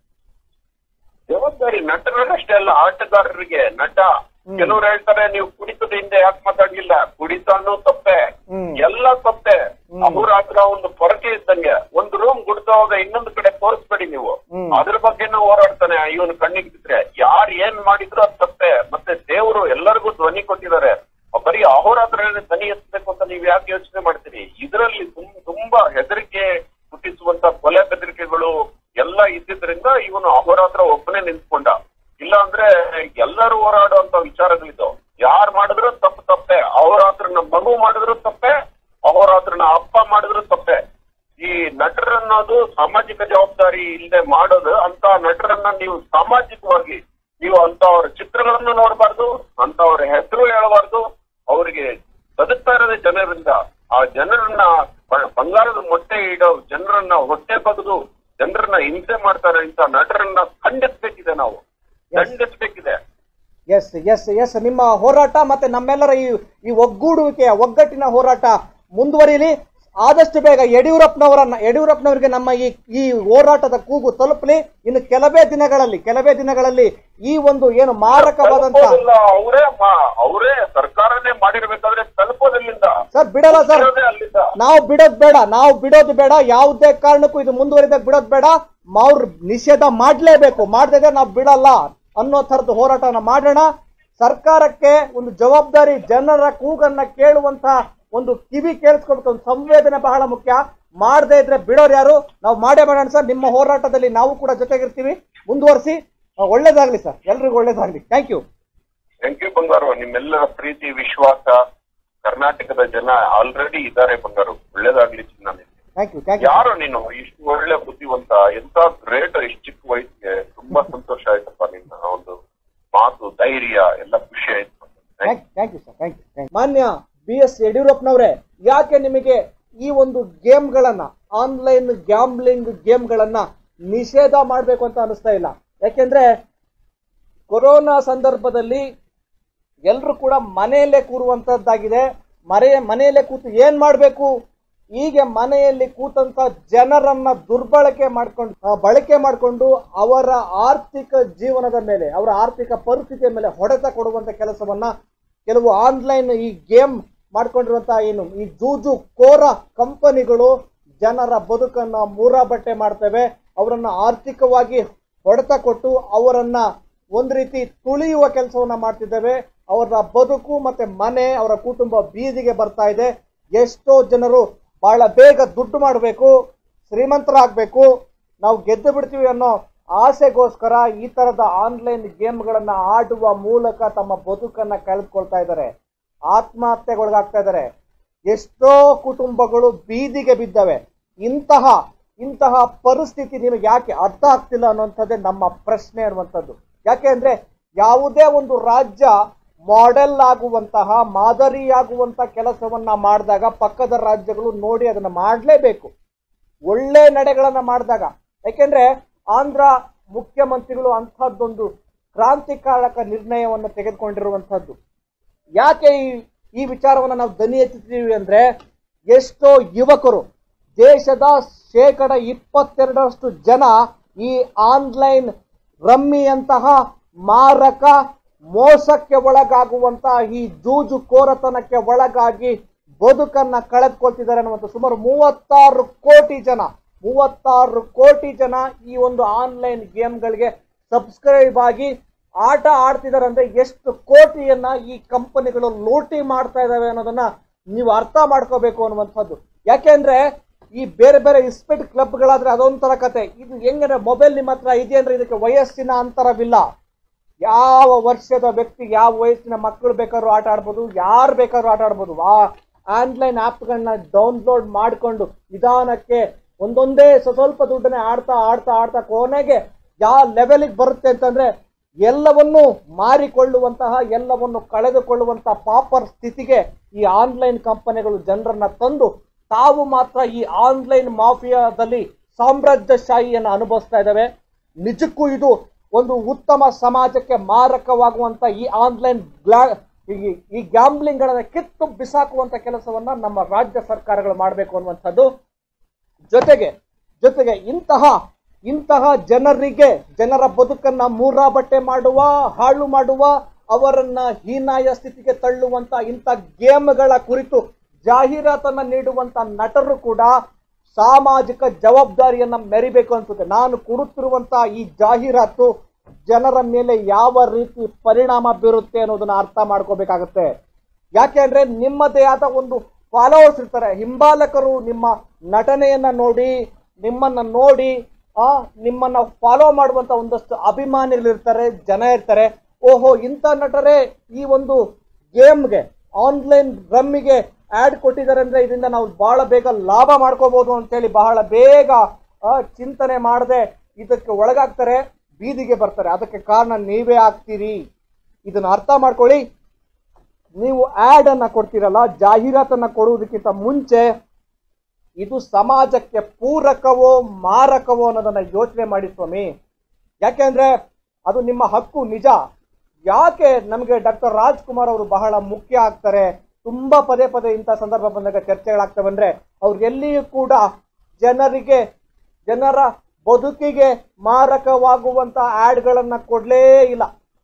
S2: ಜವಾಬ್ದಾರಿ ನಟರಷ್ಟೇ ಅಲ್ಲ, ಆಟಗಾರರಿಗೆ. ನಟ ಕೆಲವ್ರು ಹೇಳ್ತಾರೆ ನೀವು ಕುಡಿತದ ಹಿಂದೆ ಯಾಕೆ ಮಾತಾಡ್ಲಿಲ್ಲ, ಕುಡಿತಾನು ತಪ್ಪೆ, ಎಲ್ಲ ತಪ್ಪೆ. ಅಹೋರಾತ್ರ ಒಂದು ಪೊರಕೆ ಇದ್ದಂಗೆ, ಒಂದು ರೂಮ್ ಗುಡ್ತಾ ಹೋಗ ಇನ್ನೊಂದು ಕಡೆ ತೋರಿಸ್ಬೇಡಿ ನೀವು, ಅದ್ರ ಬಗ್ಗೆನೂ ಹೋರಾಡ್ತಾನೆ. ಇವನು ಕಣ್ಣಿಗೆ ಬಿದ್ರೆ ಯಾರು ಏನ್ ಮಾಡಿದ್ರು ಅದು ತಪ್ಪೆ. ಮತ್ತೆ ದೇವರು ಎಲ್ಲರಿಗೂ ಧ್ವನಿ ಕೊಟ್ಟಿದ್ದಾರೆ, ಬರೀ ಅಹೋರಾತ್ರ ಧ್ವನಿ ಎತ್ತಬೇಕು ಅಂತ ನೀವ್ ಯಾಕೆ ಯೋಚನೆ ಮಾಡ್ತೀರಿ? ಇದರಲ್ಲಿ ತುಂಬಾ ಹೆದರಿಕೆ ಹುಟ್ಟಿಸುವಂತ ಕೊಲೆ ಬೆದರಿಕೆಗಳು ಎಲ್ಲ ಇದ್ದಿದ್ರಿಂದ ಇವನು ಅಹೋರಾತ್ರ ಒಬ್ಬನೇ ನಿಂತ್ಕೊಂಡ. ಇಲ್ಲ ಅಂದ್ರೆ ಎಲ್ಲರೂ ಹೋರಾಡುವಂತ ವಿಚಾರಗಳಿದ್ದು. ಯಾರು ಮಾಡಿದ್ರು ತಪ್ಪು ತಪ್ಪೆ, ಅಹೋರಾತ್ರನ ಮಗು ಮಾಡಿದ್ರು ತಪ್ಪೆ, ಅಹೋರಾತ್ರನ ಅಪ್ಪ ಮಾಡಿದ್ರು ತಪ್ಪೆ. ಈ ನಟರನ್ನೋದು ಸಾಮಾಜಿಕ ಜವಾಬ್ದಾರಿ ಇಲ್ಲದೆ ಮಾಡೋದು. ಅಂತ ನಟರನ್ನ ನೀವು ಸಾಮಾಜಿಕವಾಗಿ ನೀವು ಅಂತ ಅವ್ರ ಚಿತ್ರಗಳನ್ನು ನೋಡಬಾರ್ದು, ಅಂತ ಅವ್ರ ಹೆಸರು ಹೇಳಬಾರ್ದು. ಅವರಿಗೆ ಬದುಕ್ತಾ ಇರೋದೇ ಜನರಿಂದ. ಆ ಜನರನ್ನ ಬಂಗಾರದ ಮೊಟ್ಟೆ ಇಡೋ ಜನರನ್ನ ಹೊಟ್ಟೆ ಬಗ್ದು ಜನರನ್ನ ಹಿಂಸೆ ಮಾಡ್ತಾರೆ. ಇಂಥ ನಟರನ್ನ ಖಂಡಿಸ್ಬೇಕಿದೆ, ನಾವು ಖಂಡಿಸ್ಬೇಕಿದೆ.
S1: ಎಸ್ ಎಸ್ ಎಸ್ ನಿಮ್ಮ ಹೋರಾಟ ಮತ್ತೆ ನಮ್ಮೆಲ್ಲರ ಈ ಈ ಒಗ್ಗೂಡುವಿಕೆಯ ಒಗ್ಗಟ್ಟಿನ ಹೋರಾಟ ಮುಂದುವರಿಲಿ. ಆದಷ್ಟು ಬೇಗ ಯಡಿಯೂರಪ್ಪನವರನ್ನ ಯಡಿಯೂರಪ್ಪನವರಿಗೆ ನಮ್ಮ ಈ ಈ ಹೋರಾಟದ ಕೂಗು ತಲುಪಲಿ. ಇನ್ನು ಕೆಲವೇ ದಿನಗಳಲ್ಲಿ ಕೆಲವೇ ದಿನಗಳಲ್ಲಿ ಈ ಒಂದು ಏನು ಮಾರಕವಾದಂತ
S2: ಅವರೇ ಅವರೇ ಸರ್ಕಾರನೇ ಮಾಡಿರ್ಬೇಕಾದ್ರೆ ತಲುಪೋದಿಲ್ಲಿಂದ
S1: ಸರ್ ಬಿಡಲ್ಲ ಸರ್, ನಾವು ಬಿಡೋದ್ ಬೇಡ, ನಾವು ಬಿಡೋದು ಬೇಡ. ಯಾವುದೇ ಕಾರಣಕ್ಕೂ ಇದು ಮುಂದುವರಿದಾಗ ಬಿಡೋದ್ ಬೇಡ. ಅವ್ರು ನಿಷೇಧ ಮಾಡ್ಲೇಬೇಕು, ಮಾಡದಿದ್ರೆ ನಾವು ಬಿಡಲ್ಲ ಅನ್ನೋ ತರದ ಹೋರಾಟನ ಮಾಡೋಣ. ಸರ್ಕಾರಕ್ಕೆ ಒಂದು ಜವಾಬ್ದಾರಿ, ಜನರ ಕೂಗನ್ನ ಕೇಳುವಂತ ಒಂದು ಕಿವಿ ಕೇಳಿಸ್ಕೊಬೇಕು, ಒಂದು ಸಂವೇದನೆ ಬಹಳ ಮುಖ್ಯ. ಮಾಡದೇ ಇದ್ರೆ ಬಿಡೋರು ಯಾರು? ನಾವು ಮಾಡೇ ಮಾಡೋಣ ಸರ್. ನಿಮ್ಮ ಹೋರಾಟದಲ್ಲಿ ನಾವು ಕೂಡ ಜೊತೆಗಿರ್ತೀವಿ, ಮುಂದುವರಿಸಿ. ಒಳ್ಳೇದಾಗ್ಲಿ ಸರ್, ಎಲ್ರಿಗೂ ಒಳ್ಳೇದಾಗ್ಲಿ. ಥ್ಯಾಂಕ್ ಯು
S2: ಥ್ಯಾಂಕ್ ಯು ಬಂಗಾರು. ನಿಮ್ಮೆಲ್ಲರ ಪ್ರೀತಿ ವಿಶ್ವಾಸ ಕರ್ನಾಟಕದ ಜನ ಆಲ್ರೆಡಿ ಇದ್ದಾರೆ ಬಂಗಾರು. ಒಳ್ಳೇದಾಗ್ಲಿ ಚಿನ್ನ.
S1: Thank you thank you.
S2: ಯಾರು ನೀನು ಇಷ್ಟು ಒಳ್ಳೆ ಬುದ್ಧಿವಂತ, ಎಂತ ಗ್ರೇಟ್, ಇಷ್ಟು ಚಿಕ್ಕ ವಯಸ್ಸಿಗೆ. ತುಂಬಾ ಸಂತೋಷ ಆಯ್ತಪ್ಪ ನಿನ್ನ ಒಂದು ಮಾತು, ಧೈರ್ಯ ಎಲ್ಲ ಖುಷಿ ಆಯ್ತು.
S1: Thank you sir, thank you. ಮಾನ್ಯ ಬಿ ಎಸ್ ಯಡಿಯೂರಪ್ಪನವರೇ, ಯಾಕೆ ನಿಮಗೆ ಈ ಒಂದು ಗೇಮ್ಗಳನ್ನ, ಆನ್ಲೈನ್ ಗ್ಯಾಮ್ಲಿಂಗ್ ಗೇಮ್ಗಳನ್ನ ನಿಷೇಧ ಮಾಡಬೇಕು ಅಂತ ಅನಿಸ್ತಾ ಇಲ್ಲ? ಯಾಕೆಂದ್ರೆ ಕೊರೋನಾ ಸಂದರ್ಭದಲ್ಲಿ ಎಲ್ಲರೂ ಕೂಡ ಮನೆಯಲ್ಲೇ ಕೂರುವಂತದ್ದಾಗಿದೆ. ಮನೆ ಮನೆಯಲ್ಲೇ ಕೂತು ಏನ್ ಮಾಡಬೇಕು? ಹೀಗೆ ಮನೆಯಲ್ಲಿ ಕೂತಂತ ಜನರನ್ನ ದುರ್ಬಳಕೆ ಮಾಡ್ಕೊಂಡು ಬಳಕೆ ಮಾಡಿಕೊಂಡು ಅವರ ಆರ್ಥಿಕ ಜೀವನದ ಮೇಲೆ, ಅವರ ಆರ್ಥಿಕ ಪರಿಸ್ಥಿತಿಯ ಮೇಲೆ ಹೊಡೆತ ಕೊಡುವಂತ ಕೆಲಸವನ್ನ ಕೆಲವು ಆನ್ಲೈನ್ ಈ ಗೇಮ್ ಮಾಡ್ಕೊಂಡಿರುವಂತಹ ಏನು ಈ ಜೂಜು ಕೋರ ಕಂಪನಿಗಳು ಜನರ ಬದುಕನ್ನ ಮೂರ ಬಟ್ಟೆ ಮಾಡ್ತವೆ. ಅವರನ್ನ ಆರ್ಥಿಕವಾಗಿ ಹೊಡೆತ ಕೊಟ್ಟು ಅವರನ್ನ ಒಂದ್ ರೀತಿ ತುಳಿಯುವ ಕೆಲಸವನ್ನ ಮಾಡ್ತಿದ್ದೇವೆ. ಅವರ ಬದುಕು ಮತ್ತೆ ಮನೆ, ಅವರ ಕುಟುಂಬ ಬೀದಿಗೆ ಬರ್ತಾ ಇದೆ. ಎಷ್ಟೋ ಜನರು ಬಹಳ ಬೇಗ ದುಡ್ಡು ಮಾಡಬೇಕು, ಶ್ರೀಮಂತರಾಗಬೇಕು, ನಾವು ಗೆದ್ದು ಬಿಡ್ತೀವಿ ಅನ್ನೋ ಆಸೆಗೋಸ್ಕರ ಈ ತರದ ಆನ್ಲೈನ್ ಗೇಮ್ಗಳನ್ನ ಆಡುವ ಮೂಲಕ ತಮ್ಮ ಬದುಕನ್ನ ಕಳೆದುಕೊಳ್ತಾ ಇದ್ದಾರೆ, ಆತ್ಮಹತ್ಯೆಗೊಳಗಾಗ್ತಾ ಇದ್ದಾರೆ. ಎಷ್ಟೋ ಕುಟುಂಬಗಳು ಬೀದಿಗೆ ಬಿದ್ದವೆ. ಇಂತಹ ಇಂತಹ ಪರಿಸ್ಥಿತಿ ನಿಮಗೆ ಯಾಕೆ ಅರ್ಥ ಆಗ್ತಿಲ್ಲ ಅನ್ನುವಂಥದ್ದೇ ನಮ್ಮ ಪ್ರಶ್ನೆ ಅನ್ನುವಂಥದ್ದು. ಯಾಕೆ ಅಂದ್ರೆ ಯಾವುದೇ ಒಂದು ರಾಜ್ಯ ಮಾಡೆಲ್ ಆಗುವಂತಹ, ಮಾದರಿಯಾಗುವಂತಹ ಕೆಲಸವನ್ನ ಮಾಡಿದಾಗ ಪಕ್ಕದ ರಾಜ್ಯಗಳು ನೋಡಿ ಅದನ್ನ ಮಾಡಲೇಬೇಕು, ಒಳ್ಳೆ ನಡೆಗಳನ್ನ ಮಾಡಿದಾಗ. ಯಾಕೆಂದ್ರೆ ಆಂಧ್ರ ಮುಖ್ಯಮಂತ್ರಿಗಳು ಅಂಥದ್ದೊಂದು ಕ್ರಾಂತಿಕಾರಕ ನಿರ್ಣಯವನ್ನು ತೆಗೆದುಕೊಂಡಿರುವಂತಹದ್ದು. ಯಾಕೆ ಈ ಈ ವಿಚಾರವನ್ನು ನಾವು ದನಿ ಎತ್ತುತ್ತೀವಿ ಅಂದ್ರೆ, ಎಷ್ಟೋ ಯುವಕರು, ದೇಶದ ಶೇಕಡ ಇಪ್ಪತ್ತೆರಡರಷ್ಟು ಜನ ಈ ಆನ್ಲೈನ್ ರಮ್ಮಿಯಂತಹ ಮಾರಕ ಮೋಸಕ್ಕೆ ಒಳಗಾಗುವಂತ ಈ ಜೂಜು ಕೋರತನಕ್ಕೆ ಒಳಗಾಗಿ ಬದುಕನ್ನ ಕಳೆದುಕೊಳ್ತಿದ್ದಾರೆ ಅನ್ನುವಂಥ ಸುಮಾರು ಮೂವತ್ತಾರು ಕೋಟಿ ಜನ ಮೂವತ್ತಾರು ಕೋಟಿ ಜನ ಈ ಒಂದು ಆನ್ಲೈನ್ ಗೇಮ್ಗಳಿಗೆ ಸಬ್ಸ್ಕ್ರೈಬ್ ಆಗಿ ಆಟ ಆಡ್ತಿದ್ದಾರೆ. ಅಂದ್ರೆ ಎಷ್ಟು ಕೋಟಿಯನ್ನ ಈ ಕಂಪನಿಗಳು ಲೂಟಿ ಮಾಡ್ತಾ ಇದಾವೆ ಅನ್ನೋದನ್ನ ನೀವು ಅರ್ಥ ಮಾಡ್ಕೋಬೇಕು ಅನ್ನುವಂಥದ್ದು. ಯಾಕೆಂದ್ರೆ ಈ ಬೇರೆ ಬೇರೆ ಇಸ್ಪೆಟ್ ಕ್ಲಬ್ಗಳಾದ್ರೆ ಅದೊಂಥರ ಕತೆ. ಇದು ಹೆಂಗಂದ್ರೆ ಮೊಬೈಲ್ ನಿಮ್ಮ ಹತ್ರ ಇದೆ ಅಂದ್ರೆ ಇದಕ್ಕೆ ವಯಸ್ಸಿನ ಅಂತರವಿಲ್ಲ. ಯಾವ ವರ್ಷದ ವ್ಯಕ್ತಿ, ಯಾವ ವಯಸ್ಸಿನ ಮಕ್ಕಳು ಬೇಕಾದ್ರೂ ಆಟ ಆಡ್ಬೋದು, ಯಾರು ಬೇಕಾದ್ರೂ ಆಟ ಆಡ್ಬೋದು. ಆ ಆನ್ಲೈನ್ ಆಪ್ಗಳನ್ನ ಡೌನ್ಲೋಡ್ ಮಾಡಿಕೊಂಡು ನಿಧಾನಕ್ಕೆ ಒಂದೊಂದೇ ಸ್ವಲ್ಪ ದುಡ್ಡನ್ನೇ ಆಡ್ತಾ ಆಡ್ತಾ ಆಡ್ತಾ ಕೊನೆಗೆ ಯಾವ ಲೆವೆಲಿಗೆ ಬರುತ್ತೆ ಅಂತಂದ್ರೆ ಎಲ್ಲವನ್ನು ಮಾರಿಕೊಳ್ಳುವಂತಹ, ಎಲ್ಲವನ್ನು ಕಳೆದುಕೊಳ್ಳುವಂತಹ ಪಾಪರ್ ಸ್ಥಿತಿಗೆ ಈ ಆನ್ಲೈನ್ ಕಂಪನಿಗಳು ಜನರನ್ನ ತಂದು ತಾವು ಮಾತ್ರ ಈ ಆನ್ಲೈನ್ ಮಾಫಿಯಾದಲ್ಲಿ ಸಾಮ್ರಾಜ್ಯಶಾಹಿಯನ್ನು ಅನುಭವಿಸ್ತಾ ಇದ್ದಾವೆ. ನಿಜಕ್ಕೂ ಇದು ಒಂದು ಉತ್ತಮ ಸಮಾಜಕ್ಕೆ ಮಾರಕವಾಗುವಂತ ಈ ಆನ್ಲೈನ್ ಈ ಗ್ಯಾಂಬ್ಲಿಂಗ್ ಗಳನ್ನ ಕಿತ್ತು ಬಿಸಾಕುವಂತ ಕೆಲಸವನ್ನ ನಮ್ಮ ರಾಜ್ಯ ಸರ್ಕಾರಗಳು ಮಾಡಬೇಕು ಅನ್ನುವಂಥದ್ದು. ಜೊತೆಗೆ ಜೊತೆಗೆ ಇಂತಹ ಇಂತಹ ಜನರಿಗೆ ಜನರ ಬದುಕನ್ನ ಮೂರ ಬಟ್ಟೆ ಮಾಡುವ, ಹಾಳು ಮಾಡುವ, ಅವರನ್ನ ಹೀನಾಯ ಸ್ಥಿತಿಗೆ ತಳ್ಳುವಂತ ಇಂಥ ಗೇಮ್ಗಳ ಕುರಿತು ಜಾಹೀರಾತನ್ನ ನೀಡುವಂತ ನಟರು ಕೂಡ ಸಾಮಾಜಿಕ ಜವಾಬ್ದಾರಿಯನ್ನ ಮೆರಿಬೇಕು ಅನ್ಸುತ್ತೆ. ನಾನು ಕೊಡುತ್ತಿರುವಂತ ಈ ಜಾಹೀರಾತು ಜನರ ಮೇಲೆ ಯಾವ ರೀತಿ ಪರಿಣಾಮ ಬೀರುತ್ತೆ ಅನ್ನೋದನ್ನ ಅರ್ಥ ಮಾಡ್ಕೋಬೇಕಾಗತ್ತೆ. ಯಾಕೆ ಅಂದ್ರೆ ನಿಮ್ಮದೇ ಆದ ಒಂದು ಫಾಲೋವರ್ಸ್ ಇರ್ತಾರೆ, ಹಿಂಬಾಲಕರು ನಿಮ್ಮ ನಟನೆಯನ್ನ ನೋಡಿ ನಿಮ್ಮನ್ನ ನೋಡಿ ಆ ನಿಮ್ಮನ್ನ ಫಾಲೋ ಮಾಡುವಂತ ಒಂದಷ್ಟು ಅಭಿಮಾನಿಗಳಿರ್ತಾರೆ, ಜನ ಇರ್ತಾರೆ. ಓಹೋ, ಇಂಥ ನಟರೇ ಈ ಒಂದು ಗೇಮ್ಗೆ ಆನ್ಲೈನ್ ರಮ್ಮಿಗೆ ಆಡ್ ಕೊಟ್ಟಿದ್ದಾರೆ ಅಂದ್ರೆ ಇದರಿಂದ ನಾವು ಬಹಳ ಬೇಗ ಲಾಭ ಮಾಡ್ಕೋಬಹುದು ಅಂತೇಳಿ ಬಹಳ ಬೇಗ ಚಿಂತನೆ ಮಾಡದೆ ಇದಕ್ಕೆ ಒಳಗಾಗ್ತಾರೆ, ಬೀದಿಗೆ ಬರ್ತಾರೆ. ಅದಕ್ಕೆ ಕಾರಣ ನೀವೇ ಆಗ್ತೀರಿ. ಇದನ್ನ ಅರ್ಥ ಮಾಡ್ಕೊಳ್ಳಿ. ನೀವು ಆಡ್ ಅನ್ನ ಕೊಡ್ತೀರಲ್ಲ, ಜಾಹೀರಾತನ್ನ ಕೊಡುವುದಕ್ಕಿಂತ ಮುಂಚೆ ಇದು ಸಮಾಜಕ್ಕೆ ಪೂರಕವೋ ಮಾರಕವೋ ಅನ್ನೋದನ್ನ ಯೋಚನೆ ಮಾಡಿ ಸ್ವಾಮಿ. ಯಾಕೆಂದ್ರೆ ಅದು ನಿಮ್ಮ ಹಕ್ಕು, ನಿಜ. ಯಾಕೆ ನಮಗೆ ಡಾಕ್ಟರ್ ರಾಜ್ಕುಮಾರ್ ಅವರು ಬಹಳ ಮುಖ್ಯ ಆಗ್ತಾರೆ, ತುಂಬಾ ಪದೇ ಪದೇ ಇಂಥ ಸಂದರ್ಭ ಬಂದಾಗ ಚರ್ಚೆಗಳಾಗ್ತವೆ ಅಂದ್ರೆ ಅವ್ರು ಎಲ್ಲಿಯೂ ಕೂಡ ಜನರಿಗೆ ಜನರ ಬದುಕಿಗೆ ಮಾರಕವಾಗುವಂತ ಆಡ್ಗಳನ್ನ ಕೊಡ್ಲೇ ಇಲ್ಲ.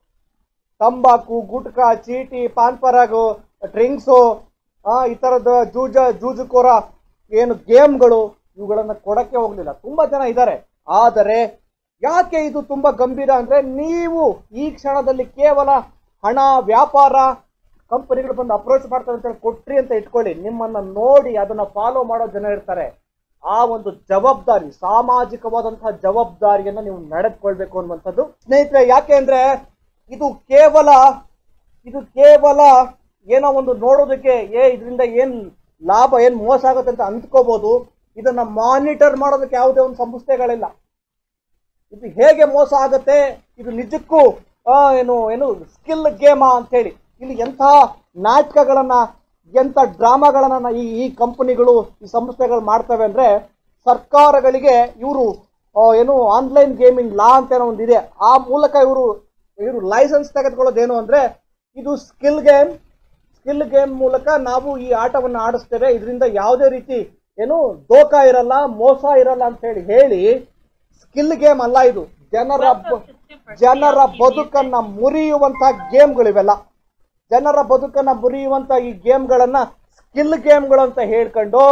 S1: ತಂಬಾಕು, ಗುಟ್ಕಾ, ಚೀಟಿ, ಪಾನ್ ಪರಾಗು, ಡ್ರಿಂಕ್ಸು, ಈ ತರದ ಜೂಜ ಜೂಜುಕೋರ ಏನು ಗೇಮ್ಗಳು ಇವುಗಳನ್ನ ಕೊಡಕ್ಕೆ ಹೋಗ್ಲಿಲ್ಲ. ತುಂಬಾ ಜನ ಇದ್ದಾರೆ. ಆದರೆ ಯಾಕೆ ಇದು ತುಂಬಾ ಗಂಭೀರ ಅಂದ್ರೆ ನೀವು ಈ ಕ್ಷಣದಲ್ಲಿ ಕೇವಲ ಹಣ, ವ್ಯಾಪಾರ, ಕಂಪನಿಗಳು ಬಂದು ಅಪ್ರೋಚ್ ಮಾಡ್ತಾರೆ ಅಂತ ಕೊಟ್ರಿ ಅಂತ ಇಟ್ಕೊಳ್ಳಿ. ನಿಮ್ಮನ್ನ ನೋಡಿ ಅದನ್ನ ಫಾಲೋ ಮಾಡೋ ಜನ ಇರ್ತಾರೆ. ಆ ಒಂದು ಜವಾಬ್ದಾರಿ, ಸಾಮಾಜಿಕವಾದಂತಹ ಜವಾಬ್ದಾರಿಯನ್ನ ನೀವು ನಡೆದುಕೊಳ್ಬೇಕು ಅನ್ನುವಂಥದ್ದು ಸ್ನೇಹಿತರೆ. ಯಾಕೆ ಅಂದ್ರೆ ಇದು ಕೇವಲ ಇದು ಕೇವಲ ಏನೋ ಒಂದು ನೋಡೋದಕ್ಕೆ ಏ ಇದರಿಂದ ಏನ್ ಲಾಭ, ಏನ್ ಮೋಸ ಆಗುತ್ತೆ ಅಂತ ಅಂದ್ಕೋಬಹುದು. ಇದನ್ನ ಮಾನಿಟರ್ ಮಾಡೋದಕ್ಕೆ ಯಾವುದೇ ಒಂದು ಸಂಸ್ಥೆಗಳಿಲ್ಲ. ಇದು ಹೇಗೆ ಮೋಸ ಆಗುತ್ತೆ, ಇದು ನಿಜಕ್ಕೂ ಏನು ಏನು ಸ್ಕಿಲ್ ಗೇಮಾ ಅಂತ ಹೇಳಿ ಇಲ್ಲಿ ಎಂಥ ನಾಟಕಗಳನ್ನ, ಎಂಥ ಡ್ರಾಮಾಗಳನ್ನ ಈ ಈ ಕಂಪನಿಗಳು, ಈ ಸಂಸ್ಥೆಗಳು ಮಾಡ್ತವೆ ಅಂದ್ರೆ ಸರ್ಕಾರಗಳಿಗೆ ಇವರು ಏನು ಆನ್ಲೈನ್ ಗೇಮಿಂಗ್ ಲಾ ಅಂತ ಏನೋ ಒಂದಿದೆ, ಆ ಮೂಲಕ ಇವರು ಇವರು ಲೈಸೆನ್ಸ್ ತೆಗೆದುಕೊಳ್ಳೋದೇನು ಅಂದ್ರೆ ಇದು ಸ್ಕಿಲ್ ಗೇಮ್ ಸ್ಕಿಲ್ ಗೇಮ್ ಮೂಲಕ ನಾವು ಈ ಆಟವನ್ನು ಆಡಿಸ್ತೇವೆ, ಇದರಿಂದ ಯಾವುದೇ ರೀತಿ ಏನು ದೋಖ ಇರಲ್ಲ, ಮೋಸ ಇರಲ್ಲ ಅಂತ ಹೇಳಿ ಹೇಳಿ ಸ್ಕಿಲ್ ಗೇಮ್ ಅಲ್ಲ ಇದು. ಜನರ ಜನರ ಬದುಕನ್ನ ಮುರಿಯುವಂತ ಗೇಮ್ಗಳಿವೆಲ್ಲ. ಜನರ ಬದುಕನ್ನ ಮುರಿಯುವಂತ ಈ ಗೇಮ್ಗಳನ್ನ ಸ್ಕಿಲ್ ಗೇಮ್ಗಳು ಅಂತ ಹೇಳ್ಕೊಂಡು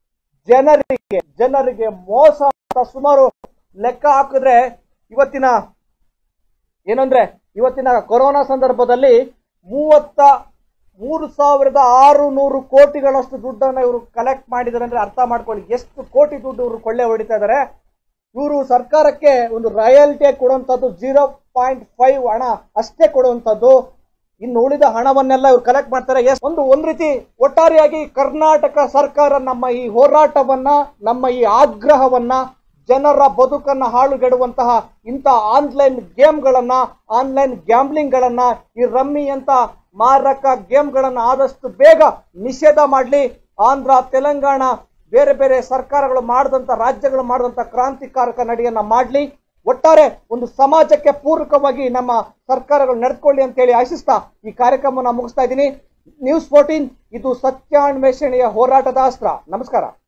S1: ಜನರಿಗೆ ಜನರಿಗೆ ಮೋಸ ಸುಮಾರು ಲೆಕ್ಕ ಹಾಕಿದ್ರೆ ಇವತ್ತಿನ ಏನಂದ್ರೆ ಇವತ್ತಿನ ಕೊರೋನಾ ಸಂದರ್ಭದಲ್ಲಿ ಮೂವತ್ತ ಮೂರು ಸಾವಿರದ ಆರು ನೂರು ಕೋಟಿಗಳಷ್ಟು ದುಡ್ಡನ್ನ ಇವರು ಕಲೆಕ್ಟ್ ಮಾಡಿದ್ದಾರೆ ಅಂದ್ರೆ ಅರ್ಥ ಮಾಡ್ಕೊಳ್ಳಿ ಎಷ್ಟು ಕೋಟಿ ದುಡ್ಡು ಇವರು ಕೊಳ್ಳೆ ಹೊಡಿತಾ ಇದ್ದಾರೆ. ಇವರು ಸರ್ಕಾರಕ್ಕೆ ಒಂದು ರಾಯಲ್ಟಿ ಕೊಡುವಂತದ್ದು ಜೀರೋ ಪಾಯಿಂಟ್ ಫೈವ್ ಹಣ ಅಷ್ಟೇ ಕೊಡುವಂತದ್ದು. ಇನ್ನು ಉಳಿದ ಹಣವನ್ನೆಲ್ಲ ಇವರು ಕಲೆಕ್ಟ್ ಮಾಡ್ತಾರೆ. ಎಸ್ ಒಂದು ಒಂದ್ ರೀತಿ ಒಟ್ಟಾರೆಯಾಗಿ ಕರ್ನಾಟಕ ಸರ್ಕಾರ ನಮ್ಮ ಈ ಹೋರಾಟವನ್ನ, ನಮ್ಮ ಈ ಆಗ್ರಹವನ್ನ, ಜನರ ಬದುಕನ್ನ ಹಾಳುಗೆಡುವಂತಹ ಇಂಥ ಆನ್ಲೈನ್ ಗೇಮ್ಗಳನ್ನ, ಆನ್ಲೈನ್ ಗ್ಯಾಂಬ್ಲಿಂಗ್ ಗಳನ್ನ, ಈ ರಮ್ಮಿ ಅಂತ ಮಾರಕ ಗೇಮ್ಗಳನ್ನ ಆದಷ್ಟು ಬೇಗ ನಿಷೇಧ ಮಾಡಲಿ. ಆಂಧ್ರ, ತೆಲಂಗಾಣ, ಬೇರೆ ಬೇರೆ ಸರ್ಕಾರಗಳು ಮಾಡಿದಂತ, ರಾಜ್ಯಗಳು ಮಾಡಿದಂತ ಕ್ರಾಂತಿಕಾರಕ ನಡೆಯನ್ನ ಮಾಡಲಿ. ಒಟ್ಟಾರೆ ಒಂದು ಸಮಾಜಕ್ಕೆ ಪೂರಕವಾಗಿ ನಮ್ಮ ಸರ್ಕಾರಗಳು ನಡೆದುಕೊಳ್ಳಿ ಅಂತ ಹೇಳಿ ಆಶಿಸ್ತಾ ಈ ಕಾರ್ಯಕ್ರಮವನ್ನು ಮುಗಿಸ್ತಾ ಇದ್ದೀನಿ. ನ್ಯೂಸ್ ಫೋರ್ಟೀನ್ ಇದು ಸತ್ಯಾನ್ವೇಷಣೆಯ ಹೋರಾಟದ ಅಸ್ತ್ರ. ನಮಸ್ಕಾರ.